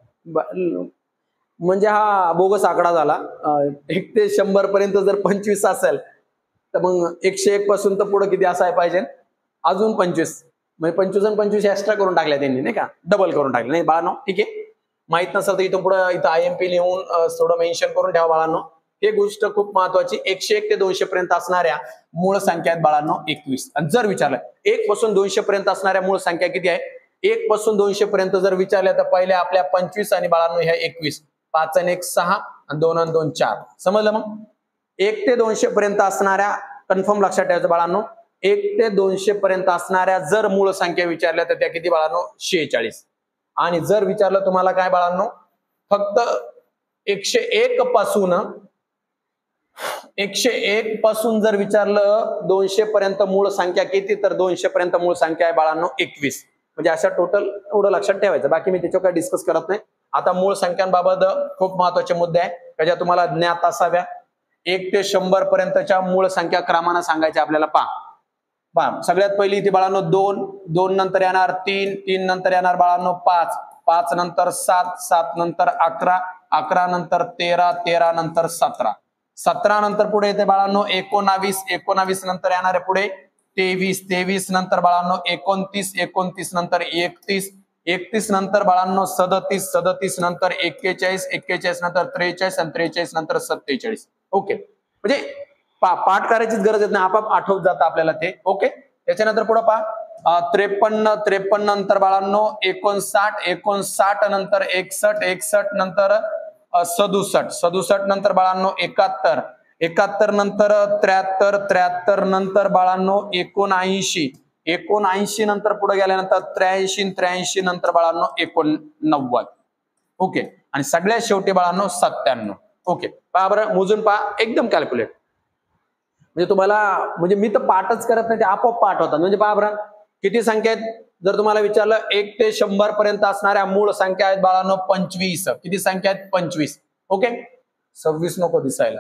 म्हणजे हा बोगस आकडा झाला. एक ते शंभर पर्यंत जर पंचवीस असेल तर मग एकशे एक पासून तर पुढे किती असायला पाहिजे? अजून पंचवीस. म्हणजे पंचवीस आणि पंचवीस एक्स्ट्रा करून टाकल्या त्यांनी, नाही का, डबल करून टाकले. नाही बाळांनो, ठीक आहे, माहित नसेल तर इथून पुढे इथं आय एम पी लिहून थोडं मेन्शन करून ठेवा बाळांनो. हे गोष्ट खूप महत्वाची. एकशे एक ते दोनशे पर्यंत असणाऱ्या मूळ संख्या आहेत बाळांनो एकवीस. आणि जर विचारलं एक पासून दोनशे पर्यंत असणाऱ्या मूळ संख्या किती आहे? एक पासून दोनशे पर्यंत जर विचारल्या तर पहिल्या आपल्या पंचवीस आणि बाळांनो ह्या एकवीस. पाच आणि एक सहा आणि दोन आणि दोन चार. समजलं? मग एक ते दोनशे पर्यंत असणाऱ्या, कन्फर्म लक्षात ठेवायचं बाळांनो, एक ते दोनशे पर्यंत असणाऱ्या जर मूळ संख्या विचारल्या तर त्या किती बाळांनो? शेहेचाळीस. आणि जर विचारलं तुम्हाला काय बाळांनो, फक्त एकशे एक पासून एकशे एक पासून जर विचारलं दोनशे पर्यंत मूळ संख्या किती, तर दोनशे पर्यंत मूळ संख्या आहे बाळांनो एकवीस. म्हणजे अशा टोटल एवढं लक्षात ठेवायचं. बाकी मी त्याच्यावर काय डिस्कस करत नाही. आता मूळ संख्यांबाबत खूप महत्वाचे मुद्दे आहेत ज्या तुम्हाला ज्ञात असाव्या. एक ते शंभर पर्यंतच्या मूळ संख्या क्रमानं सांगायच्या आपल्याला. पा पा सगळ्यात पहिली इथे बाळांनो दोन, दोन नंतर येणार तीन, तीन नंतर येणार बाळांनो पाच, पाच नंतर सात, सात नंतर अकरा, अकरा नंतर तेरा, तेरा नंतर सतरा, सतरा नंतर पुढे येते बाळांनो एकोणावीस, एकोणावीस नंतर येणार आहे पुढे तेवीस, तेवीस नंतर बाळांनो एकोणतीस, एकोणतीस नंतर एकतीस, एकतीस नंतर बाळांनो सदतीस, सदतीस नंतर एक्केचाळीस, एक्केचाळीस नंतर त्रेचाळीस आणि त्रेचाळीस नंतर सत्तेचाळीस. ओके, म्हणजे पा पाठ करायचीच गरज येत नाही, आपाप आठवत जातं आपल्याला ते. ओके, त्याच्यानंतर पुढे पहा त्रेपन्न, त्रेपन्न नंतर बाळांनो एकोणसाठ, एकोणसाठ नंतर एकसष्ट, एकसष्ट नंतर सदुसष्ट, सदुसष्ट नंतर बाळांनो एकाहत्तर, एकाहत्तर नंतर त्र्याहत्तर, त्र्याहत्तर नंतर बाळांनो एकोणऐंशी, एकोणऐंशी नंतर पुढे गेल्यानंतर त्र्याऐंशी, त्र्याऐंशी नंतर बाळांनो एकोणनव्वद. ओके, आणि सगळ्यात शेवटी बाळांनो सत्त्याण्णव. ओके, पहा बरं, मोजून पहा, एकदम कॅल्क्युलेट. म्हणजे तुम्हाला, म्हणजे मी तर पाठच करत नाही, ते आपोआप पाठ होतात. म्हणजे पहा बरं किती संख्या आहेत. जर तुम्हाला विचारलं एक ते शंभर पर्यंत असणाऱ्या मूळ संख्या आहेत बाळांनो पंचवीस. किती संख्या आहेत? पंचवीस. ओके, सव्वीस नको दिसायला.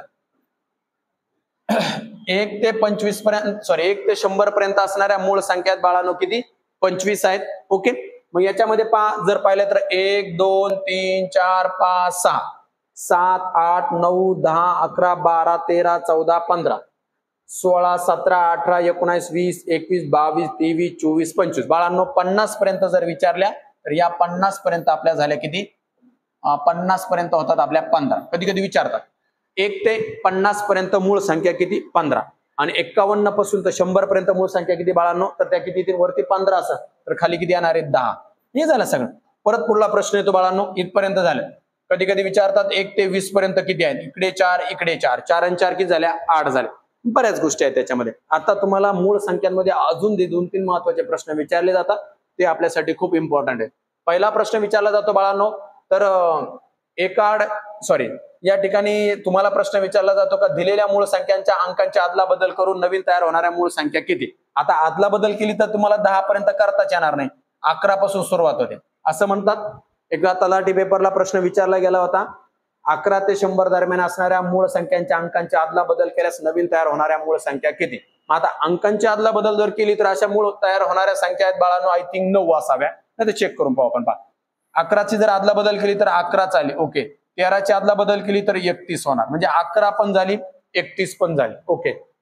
एक ते पंचवीस पर्यंत सॉरी एक ते शंभर पर्यंत असणाऱ्या मूळ संख्या आहेत बाळांनो किती? पंचवीस आहेत. ओके, मग याच्यामध्ये पहा, जर पाहिलं तर एक, दोन, तीन, चार, पाच, सहा, सात, आठ, नऊ, दहा, अकरा, बारा, तेरा, चौदा, पंधरा, सोळा, सतरा, अठरा, एकोणावीस, वीस, एकवीस, बावीस, तेवीस, चोवीस, पंचवीस. बाळांनो पन्नास पर्यंत जर विचारल्या तर या पन्नास पर्यंत आपल्या झाल्या किती? पन्नास पर्यंत होतात आपल्या पंधरा. कधी कधी विचारतात एक ते पन्नास पर्यंत मूळ संख्या किती? पंधरा. आणि एक्कावन्न पासून तर शंभर पर्यंत मूळ संख्या किती बाळांनो? तर त्या किती? वरती पंधरा असं, तर खाली किती येणार आहे? दहा. हे झालं सगळं. परत पुढला प्रश्न येतो बाळांनो, इथपर्यंत झालं. कधी कधी विचारतात एक ते वीस पर्यंत किती आहेत? इकडे चार, इकडे चार, चार आणि चार किती झाल्या? आठ झाल्या. बऱ्याच गोष्टी आहेत त्याच्यामध्ये. आता तुम्हाला मूळ संख्यांमध्ये अजून दोन तीन महत्वाचे प्रश्न विचारले जातात, ते आपल्यासाठी खूप इम्पॉर्टंट आहे. पहिला प्रश्न विचारला जातो बाळांनो, तर एकाड सॉरी या ठिकाणी तुम्हाला प्रश्न विचारला जातो का दिलेल्या मूळ संख्यांच्या अंकांच्या आदला बदल करून नवीन तयार होणाऱ्या मूळ संख्या किती? आता आदला बदल केली तर तुम्हाला दहा पर्यंत करताच येणार नाही, अकरा पासून सुरुवात होते असं म्हणतात. एकदा तलाठी पेपरला प्रश्न विचारला गेला होता, अकरा ते शंभर दरम्यान असणाऱ्या मूळ संख्यांच्या अंकांच्या आदला बदल केल्यास नवीन तयार होणाऱ्या मूळ संख्या किती? आता अंकांची आदला बदल जर केली तर अशा मूळ तयार होणाऱ्या संख्या आहेत बाळांनो आय थिंक नऊ असाव्या. नाही तर चेक करून पाहू आपण. पहा, अकराची जर आदला बदल केली तर अकरा आली. ओके, तेराची आदला बदल केली तर एकतीस होणार. म्हणजे अकरा पण झाली, एकतीस पण झाली. ओके,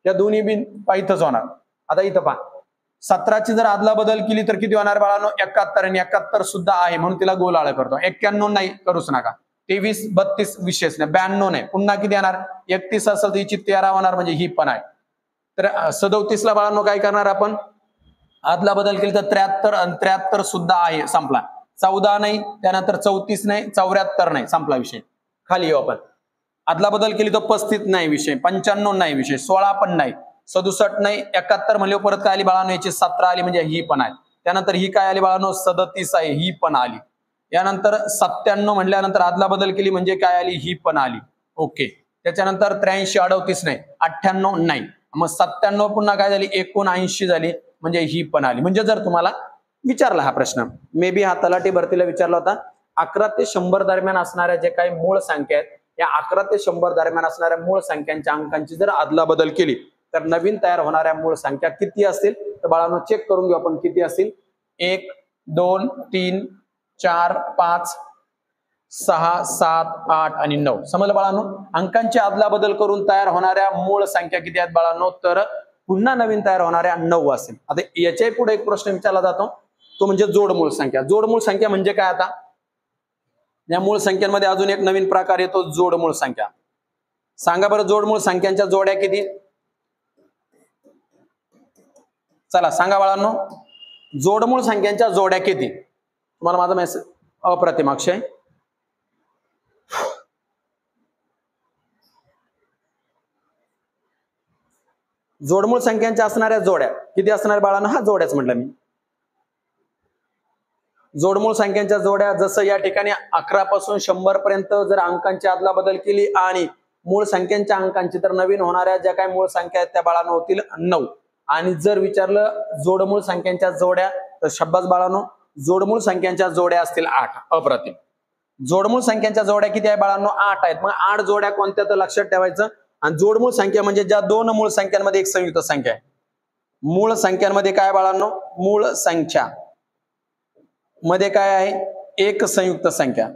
या दोन्ही बी पा इथंच होणार. आता इथं पहा सतराची जर आदला बदल केली तर किती होणार बाळांनो एकाहत्तर, आणि एकाहत्तर सुद्धा आहे म्हणून तिला गोलाळ करतो. एक्क्याण्णव नाही करूच नका. तेवीस बत्तीस विशेष नाही. ब्याण्णव नाही. पुन्हा किती येणार एकतीस असेल तर हिची तेरा होणार म्हणजे ही पण आहे. तर सदोतीस ला बाळांनो काय करणार आपण आदला बदल केली तर त्र्याहत्तर आणि त्र्याहत्तर सुद्धा आहे संपला. चौदा नाही त्यानंतर चौतीस नाही चौऱ्याहत्तर नाही संपला विषय. खाली येऊ आपण. आदला बदल केली तर पस्तीस नाही विषय, पंच्याण्णव नाही विषय, सोळा पण नाही, सदुसष्ट नाही, एकाहत्तर म्हणले परत काय आली बाळांनो याची सतरा आली म्हणजे ही पण आहे. त्यानंतर ही काय आली बाळांनो सदतीस आहे ही पण आली. यानंतर सत्त्याण्णव म्हणल्यानंतर आदला बदल केली म्हणजे काय आली ही पण आली. ओके. त्याच्यानंतर त्र्याऐंशी अडतीस नाही, अठ्ठ्याण्णव नाही, मग सत्त्याण्णव पुन्हा काय झाली एकोणऐंशी झाली म्हणजे ही पण आली. म्हणजे जर तुम्हाला विचारला हा प्रश्न मे बी हा तलाठी भरतीला विचारला होता अकरा ते शंभर दरम्यान असणाऱ्या जे काही मूळ संख्या आहेत या अकरा ते शंभर दरम्यान असणाऱ्या मूळ संख्यांच्या अंकांची जर आदला बदल केली तर नवीन तयार होणाऱ्या मूळ संख्या किती असतील तर बाळांनो चेक करून घेऊ आपण किती असतील. एक दोन तीन चार पाच सहा सात आठ आणि नऊ. समजलं बाळांनो. अंकांची आदला बदल करून तयार होणाऱ्या मूळ संख्या किती आहेत बाळांनो तर पुन्हा नवीन तयार होणाऱ्या नऊ असेल. आता याच्या पुढे एक प्रश्न विचारला जातो तो म्हणजे जोडमूळ संख्या. जोडमूळ संख्या म्हणजे काय आता या मूळ संख्यांमध्ये अजून एक नवीन प्रकार येतो जोडमूळ संख्या. सांगा बरं जोडमूळ संख्यांच्या जोड्या किती. चला सांगा बाळांनो जोडमूळ संख्यांच्या जोड्या किती. तुम्हाला माझा मेसेज अप्रतिम अक्षय. जोडमूळ संख्यांच्या असणाऱ्या जोड्या किती असणार बाळांनो हा जोड्याच म्हटलं मी. जोडमूळ संख्यांच्या जोड्या जसं या ठिकाणी अकरा पासून शंभर पर्यंत जर अंकांची आदला बदल केली आणि मूळ संख्यांच्या अंकांची तर नवीन होणाऱ्या ज्या काही मूळ संख्या आहेत त्या बाळांनो होतील नऊ. आणि जर विचारलं जोडमूळ संख्यांच्या जोड्या तर शब्बास बाळांनो जोडमूळ संख्यांच्या जोड्या असतील आठ. अप्रतिम. जोडमूळ संख्यांच्या जोड्या किती आहे बाळांनो आठ आहेत. मग आठ जोड्या कोणत्या तर लक्षात ठेवायचं. आणि जोडमूळ संख्या म्हणजे ज्या दोन मूळ संख्यांमध्ये एक संयुक्त संख्या आहे. मूळ संख्यांमध्ये काय बाळांनो मूळ संख्या मध्ये काय आहे एक संयुक्त संख्या.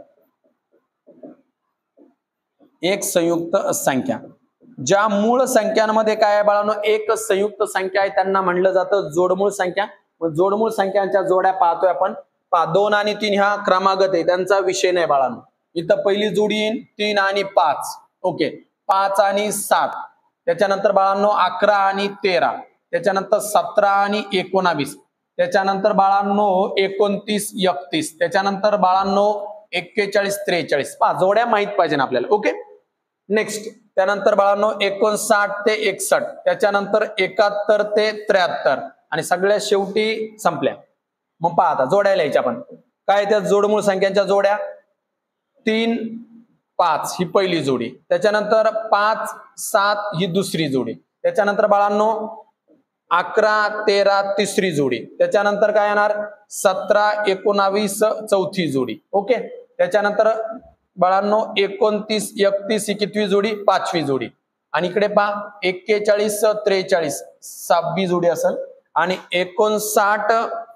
एक संयुक्त संख्या. ज्या मूळ संख्यांमध्ये काय आहे बाळांनो एक संयुक्त संख्या आहे त्यांना म्हणलं जातं जोडमूळ संख्या. जोडमूळ संख्यांच्या जोड्या पाहतोय आपण. पहा दोन आणि तीन ह्या क्रमागत आहे त्यांचा विषय नाही बाळांनो. इथं पहिली जोडी येईल तीन आणि पाच. ओके. पाच आणि सात. त्याच्यानंतर बाळांनो अकरा आणि तेरा. त्याच्यानंतर सतरा आणि एकोणावीस. त्याच्यानंतर बाळांनो एकोणतीस एकतीस. त्याच्यानंतर बाळांनो एक्केचाळीस त्रेचाळीस. पहा जोड्या माहित पाहिजे ना आपल्याला. ओके. नेक्स्ट त्यानंतर बाळांनो एकोणसाठ ते एकसष्ट. त्याच्यानंतर एकाहत्तर ते त्र्याहत्तर आणि सगळ्या शेवटी संपल्या. मग पहा आता जोड्या लिहायच्या आपण. काय त्या जोडमूळ संख्यांच्या जोड्या तीन पाच ही पहिली जोडी. त्याच्यानंतर पाच सात ही दुसरी जोडी. त्याच्यानंतर बाळांनो अकरा तेरा तिसरी जोडी. त्याच्यानंतर काय येणार सतरा एकोणावीस चौथी जोडी. ओके. त्याच्यानंतर बाळांनो एकोणतीस एकतीस ही कितवी जोडी पाचवी जोडी. आणि इकडे पहा एक्केचाळीस त्रेचाळीस सहावी जोडी असेल आणि एकोणसाठ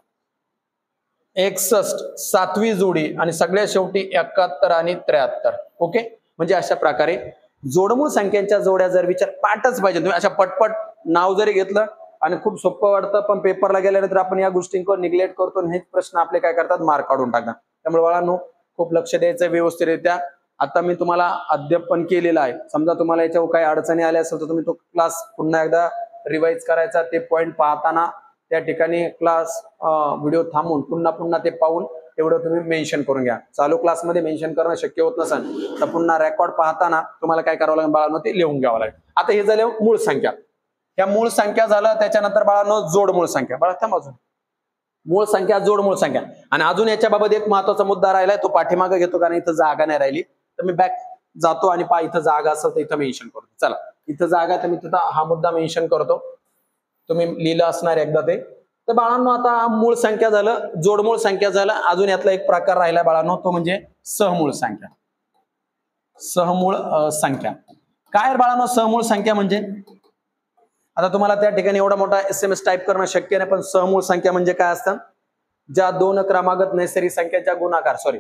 एकसष्ट सातवी जोडी आणि सगळ्या शेवटी एकाहत्तर आणि त्र्याहत्तर. ओके. म्हणजे अशा प्रकारे जोडमूळ संख्यांच्या जोड्या जर विचार पाठच पाहिजे. तुम्ही अशा पटपट नाव जरी घेतलं आणि खूप सोपं वाटतं पण पेपरला गेल्यानंतर आपण या गोष्टींकडे निग्लेक्ट करतो आणि हेच प्रश्न आपले काय करतात मार्क काढून टाकतात. त्यामुळे बाळांनो खूप लक्ष द्यायचं व्यवस्थितरित्या. आता मी तुम्हाला अद्यापन केलेलं आहे. समजा तुम्हाला याच्यावर काही अडचणी आल्या असेल तर तुम्ही तो क्लास पुन्हा एकदा रिवाइज करायचा. ते पॉइंट पाहताना त्या ठिकाणी क्लास व्हिडिओ थांबून पुन्हा पुन्हा ते पाहून तेवढं तुम्ही मेन्शन करून घ्या. चालू क्लासमध्ये मेन्शन करणं शक्य होत नसेल तर पुन्हा रेकॉर्ड पाहताना तुम्हाला काय करावं लागेल बाळांनो ते लिहून घ्यावं लागेल. आता हे झाले मूळ संख्या. या मूळ संख्या झालं. त्याच्यानंतर बाळांनो जोडमूळ संख्या. बाळा थांब अजून मूळ संख्या जोडमूळ संख्या. आणि अजून याच्याबाबत एक महत्वाचा मुद्दा राहिलाय तो पाठीमागे घेतो कारण इथं जागा नाही राहिली तर मी बॅक जातो आणि पहा इथं जागा असेल तर इथं मेन्शन करतो. चला इथं जागा तर मी तिथं हा मुद्दा मेन्शन करतो. तुम्ही लिहिलं असणार एकदा ते. तर बाळांनो आता मूळ संख्या झालं जोडमूळ संख्या झालं. अजून यातला एक प्रकार राहिला बाळांनो तो म्हणजे सहमूळ संख्या. सहमूळ संख्या काय बाळांनो सहमूळ संख्या म्हणजे आता तुम्हाला त्या ठिकाणी एवढा मोठा एस एम एस टाईप करणं शक्य नाही पण सहमूळ संख्या म्हणजे काय असतं ज्या दोन क्रमागत नैसर्गिक संख्याच्या गुणाकार सॉरी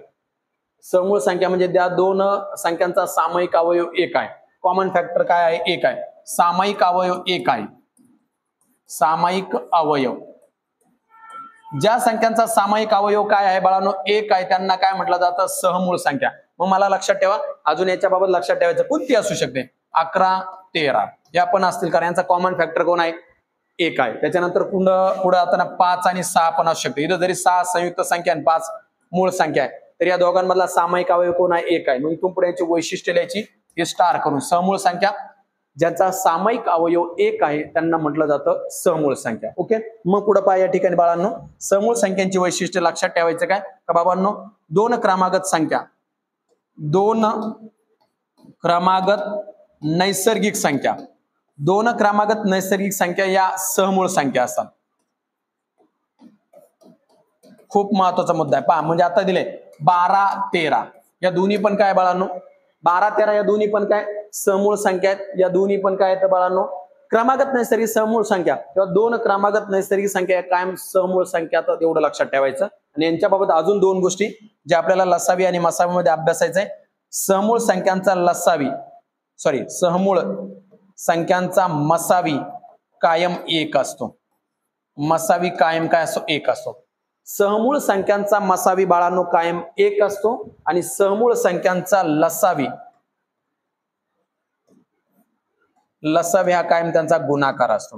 सहमूळ संख्या म्हणजे त्या दोन संख्यांचा सामायिक अवयव एक आहे. कॉमन फॅक्टर काय आहे एक आहे. सामायिक अवयव एक आहे. सामायिक अवयव, ज्या संख्यांचा सामायिक अवयव काय आहे बाळांनो, एक आहे, त्यांना काय म्हटलं जातं, सहमूळ संख्या. मग मला लक्षात ठेवा, अजून याच्या बाबत लक्षात ठेवायचं, कोणती असू शकते, अकरा तेरा या पण असतील, कारण यांचा कॉमन फॅक्टर कोण आहे, एक आहे. त्याच्यानंतर पुढं पुढे आता पाच आणि सहा पण असू शकते. इथं जरी सहा संयुक्त संख्या आणि पाच मूळ संख्या आहे, तर या दोघांमधला सामायिक अवयव कोण आहे, एक आहे. मग इथून पुढे याची वैशिष्ट्य लिहायची, हे स्टार करून. सहमूळ संख्या ज्यांचा सामायिक अवयव एक आहे त्यांना म्हटलं जातं सहमूळ संख्या. ओके, मग पुढे पहा या ठिकाणी बाळांनो, सहमूळ संख्यांची वैशिष्ट्य लक्षात ठेवायचं काय का बाबांनो, दोन क्रमागत संख्या, दोन क्रमागत नैसर्गिक संख्या, दोन क्रमागत नैसर्गिक संख्या या सहमूळ संख्या असतात. खूप महत्वाचा मुद्दा आहे. पहा, म्हणजे आता दिले बारा तेरा या दोन्ही पण काय बाळांनो, बारा तेरा या दोन्ही पण काय समूळ संख्या आहेत. या दोन्ही पण काय आहेत बाळांनो, क्रमागत नैसर्गिक समूळ संख्या किंवा दोन क्रमागत नैसर्गिक संख्या कायम समूळ संख्या, तर एवढं लक्षात ठेवायचं. आणि यांच्याबाबत अजून दोन गोष्टी ज्या आपल्याला लसावी आणि मसावी मध्ये अभ्यासायचं आहे. समूळ संख्यांचा लसावी सॉरी सहमूळ संख्यांचा मसावी कायम एक असतो. मसावी कायम काय असतो, एक असतो. सहमूळ संख्यांचा मसावी बाळांनो कायम एक असतो आणि सहमूळ संख्यांचा लसावी लसावी हा कायम त्यांचा गुणाकार असतो.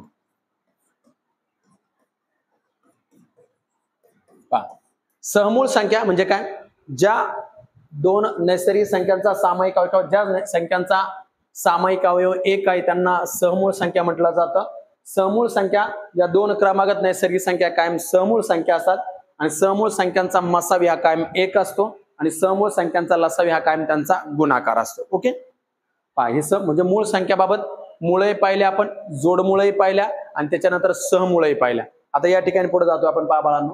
पहा, सहमूळ संख्या म्हणजे काय, ज्या दोन नैसर्गिक संख्यांचा सामायिक अवयव, ज्या संख्यांचा सामायिक अवयव एक आहे त्यांना सहमूळ संख्या म्हटलं जातं. सहमूळ संख्या या दोन क्रमागत नैसर्गिक संख्या कायम सहमूळ संख्या असतात आणि सहमूळ संख्यांचा मसावी हा कायम एक असतो आणि सहमूळ संख्यांचा लसावी हा कायम त्यांचा गुणाकार असतो. ओके, पहा, हे सब म्हणजे मूळ संख्याबाबत मुळही पाहिल्या आपण, जोडमुळही पाहिल्या आणि त्याच्यानंतर सहमुळही पाहिल्या. आता या ठिकाणी पुढे जातो आपण. पहा बाळांनो,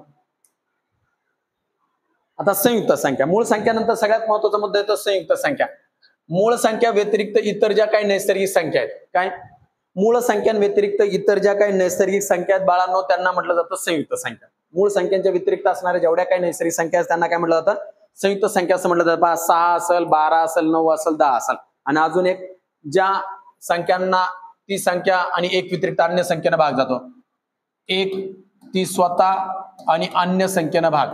आता संयुक्त संख्या. मूळ संख्यानंतर सगळ्यात महत्वाचा मुद्दा येतो संयुक्त संख्या. मूळ संख्या व्यतिरिक्त इतर ज्या काही नैसर्गिक संख्या आहेत, काय मूळ संख्यांव्यतिरिक्त इतर ज्या काही नैसर्गिक संख्या आहेत बाळांनो त्यांना म्हटलं जातं संयुक्त संख्या. मूळ संख्यांच्या व्यतिरिक्त असणाऱ्या जेवढ्या काही नैसर्गिक संख्या आहेत त्यांना काय म्हटलं जातं, संयुक्त संख्या असं म्हटलं जातं. पहा, सहा असेल, बारा असेल, नऊ असेल, दहा असेल आणि अजून एक ज्या संख्यांना ती संख्या आणि एक व्यतिरिक्त अन्य संख्येनं भाग जातो, एक ती स्वतः आणि अन्य संख्येनं भाग.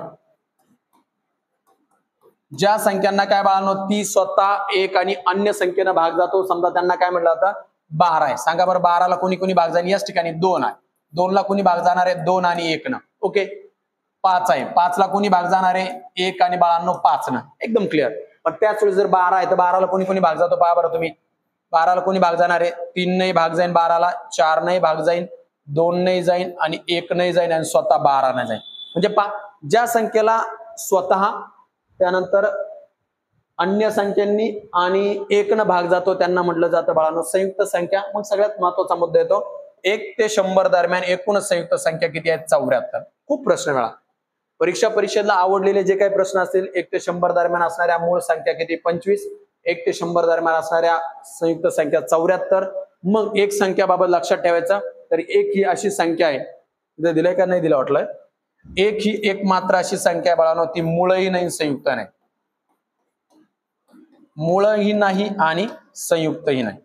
ज्या संख्यांना काय बाळांनो ती स्वतः एक आणि अन्य संख्येनं भाग जातो, समजा त्यांना काय म्हटलं जातं, बारा आहे. सांगा बरं, बाराला कोणी कोणी भाग जाईल, याच ठिकाणी दोन आहे. दोन ला कोणी भाग जाणार आहे, दोन आणि एक न. ओके, पाच आहे, पाच ला कोणी भाग जाणार आहे, एक आणि बाळांनो पाच न. एकदम क्लिअर. पण त्याच वेळी जर बारा आहे तर बाराला कोणी कोणी भाग जातो, पहा बरं तुम्ही. बाराला कोणी भाग जाणार आहे, तीन नाही भाग जाईन बाराला, चार नाही भाग जाईन, दोन नाही जाईन आणि एक नाही जाईन आणि स्वतः बारा नाही जाईन. म्हणजे पहा, ज्या संख्येला स्वतः त्यानंतर अन्य संख्यांनी आणि एक न भाग जातो त्यांना म्हटलं जातं बाळांनो संयुक्त संख्या. मग सगळ्यात महत्वाचा मुद्दा येतो, एक ते शंभर दरम्यान एकूण संयुक्त संख्या किती आहेत, चौऱ्याहत्तर. खूप प्रश्न मिळा परीक्षा परीक्षेला आवडलेले जे काही प्रश्न असतील, एक ते शंभर दरम्यान असणाऱ्या मूळ संख्या किती, पंचवीस. एक ते शंभर दरम्यान असणाऱ्या संयुक्त संख्या चौऱ्याहत्तर. मग एक संख्याबाबत लक्षात ठेवायचं, तर एक ही अशी संख्या आहे, इथे दिलंय का नाही दिलं वाटलंय, एक ही एक मात्र अशी संख्या आहे बाळांनो, ती मूळही नाही संयुक्त नाही, मूळही नाही आणि संयुक्तही नाही.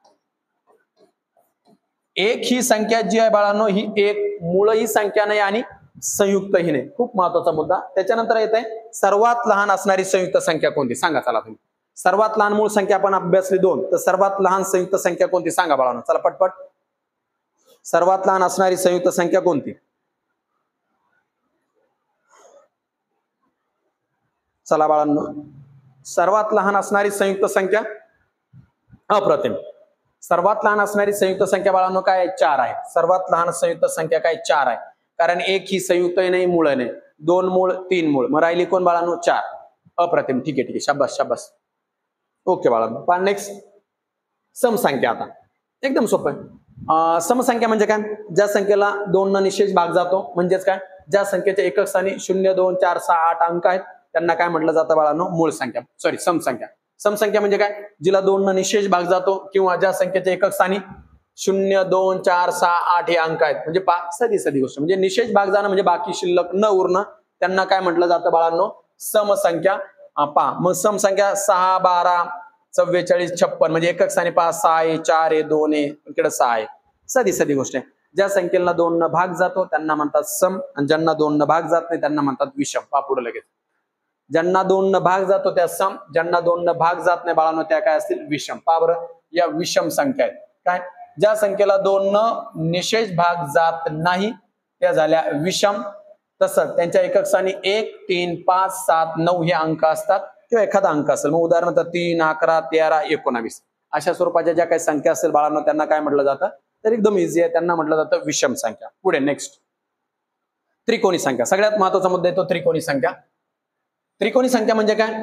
एक ही संख्या जी आहे बाळांनो ही एक मूळही संख्या नाही आणि संयुक्तही नाही. खूप महत्वाचा मुद्दा. त्याच्यानंतर येत आहे सर्वात लहान असणारी संयुक्त संख्या कोणती, सांगा चला तुम्ही. सर्वात लहान मूळ संख्या आपण अभ्यासली दोन, तर सर्वात लहान संयुक्त संख्या कोणती सांगा बाळांनो, चला पटपट. सर्वात लहान असणारी संयुक्त संख्या कोणती, चला बाळांनो. सर्वात लहान असणारी संयुक्त संख्या अप्रतिम. सर्वात लहान असणारी संयुक्त संख्या बाळांनो काय आहे, चार आहे. सर्वात लहान संयुक्त संख्या काय, चार आहे. कारण एक ही संयुक्तही नाही, मूळ नाही. दोन मूळ, तीन मूळ, मग राहिली कोण बाळांनो, चार. अप्रतिम, ठीक आहे ठीक आहे, शाबास शाबास. ओके बाळांनो, पण नेक्स्ट समसंख्या. आता एकदम सोपं आहे. समसंख्या म्हणजे काय, ज्या संख्येला दोन न निशेष भाग जातो, म्हणजेच काय, ज्या संख्येच्या एकक स्थानी शून्य दोन चार सहा आठ अंक आहेत त्यांना काय म्हटलं जातं बाळांनो, मूळ संख्या सॉरी समसंख्या. समसंख्या म्हणजे काय, जिला दोन न निशेष भाग जातो किंवा ज्या संख्येच्या एकक स्थानी शून्य दोन चार सहा आठ हे अंक आहेत, म्हणजे साधी साधी गोष्ट, म्हणजे निशेष भाग जाणं म्हणजे बाकी शिल्लक न उरणं, त्यांना काय म्हटलं जातं बाळांनो, समसंख्या. पहा, मग समसंख्या सहा बारा चव्वेचाळीस छप्पन म्हणजे एकक स्थानी पहा सहा आहे, चार आहे, दोन आहे, इकडे सहा आहे. साधी साधी गोष्ट आहे. ज्या संख्येला दोन न भाग जातो त्यांना म्हणतात सम, आणि ज्यांना दोन न भाग जात नाही त्यांना म्हणतात विषम. पहा पुढे लगेच. ज्यांना दोन न भाग जातो त्या सम, ज्यांना दोन न भाग जात नाही बाळांनो त्या काय असतील विषम. पहा बरं, या विषम संख्या आहेत. काय? ज्या संख्येला दोन न निशेष भाग जात नाही त्या झाल्या विषम. तसंच त्यांच्या एकक स्थानी एक, तीन, पाच, सात, नऊ हे अंक असतात किंवा एखादा अंक असेल. मग उदाहरणार्थ तीन, अकरा, तेरा, एकोणावीस अशा स्वरूपाच्या ज्या काही संख्या असेल बाळांनो त्यांना काय म्हटलं जातं, तर एकदम इझी आहे, त्यांना म्हटलं जातं विषम संख्या. पुढे नेक्स्ट त्रिकोणी संख्या. सगळ्यात महत्वाचा मुद्दा येतो त्रिकोणी संख्या. त्रिकोणी संख्या म्हणजे काय?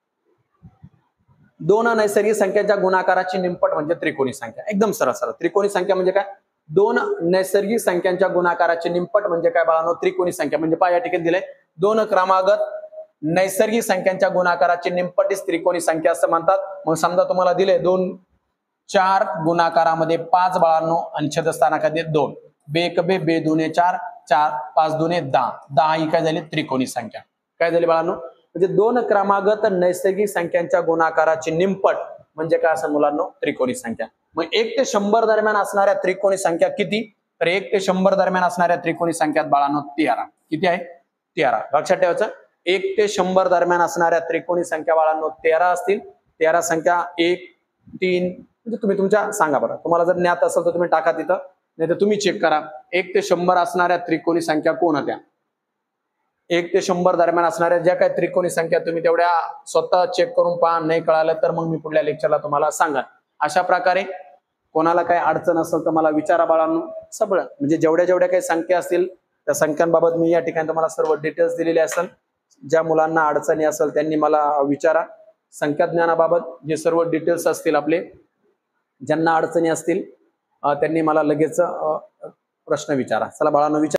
दोन नैसर्गिक संख्याच्या गुणाकाराची निमपट म्हणजे त्रिकोणी संख्या. एकदम सरळ सरळ. त्रिकोणी संख्या म्हणजे काय? दोन नैसर्गिक संख्यांच्या गुणाकाराची निमपट म्हणजे काय बाळांनो? त्रिकोणी संख्या. म्हणजे पहा या ठिकाणी दिलंय दोन क्रमागत नैसर्गिक संख्यांच्या गुणाकाराची निमपटीस त्रिकोणी संख्या असं म्हणतात. मग समजा तुम्हाला दिले दोन चार गुणाकारामध्ये पाच बाळांनो आणि छेदस्थानामध्ये दोन, बेक बे बे दुने चार, चार पाच दुने दहा, दहा ही काय झाली त्रिकोणी संख्या. काय झाली बाळांनो? म्हणजे दोन क्रमागत नैसर्गिक संख्यांच्या गुणाकाराची निमपट म्हणजे काय असं मुलांनो? त्रिकोणी संख्या. मग एक ते शंभर दरम्यान असणाऱ्या त्रिकोणी संख्या किती? तर एक ते शंभर दरम्यान असणाऱ्या त्रिकोणी संख्यात बाळांनो तेरा. किती आहे? तेरा. लक्षात ठेवायचं. एक ते शंभर दरम्यान असणाऱ्या त्रिकोणी संख्या बाळांनो तेरा असतील. तेरा संख्या एक, तीन म्हणजे तुम्ही तुमच्या सांगा बरं. तुम्हाला जर ज्ञात असेल तर तुम्ही टाका तिथं, नाही तर तुम्ही चेक करा. एक ते शंभर असणाऱ्या त्रिकोणी संख्या कोणत्या? एक ते शंभर दरम्यान असणाऱ्या ज्या काही त्रिकोणी संख्या तुम्ही तेवढ्या स्वतः चेक करून पहा. नाही कळालं तर मग मी पुढल्या लेक्चरला तुम्हाला सांगा. अशा प्रकारे कोणाला काही अडचण असेल तर मला विचारा बाळांनो. सगळं म्हणजे जेवढ्या जेवढ्या काही संख्या असतील त्या संख्यांबाबत मी या ठिकाणी तुम्हाला सर्व डिटेल्स दिलेले असेल. ज्या मुलांना अडचणी असेल त्यांनी मला विचारा. संख्या ज्ञानाबाबत जे सर्व डिटेल्स असतील आपले, ज्यांना अडचणी असतील त्यांनी मला लगेच प्रश्न विचारा. चला बाळांनो विचार.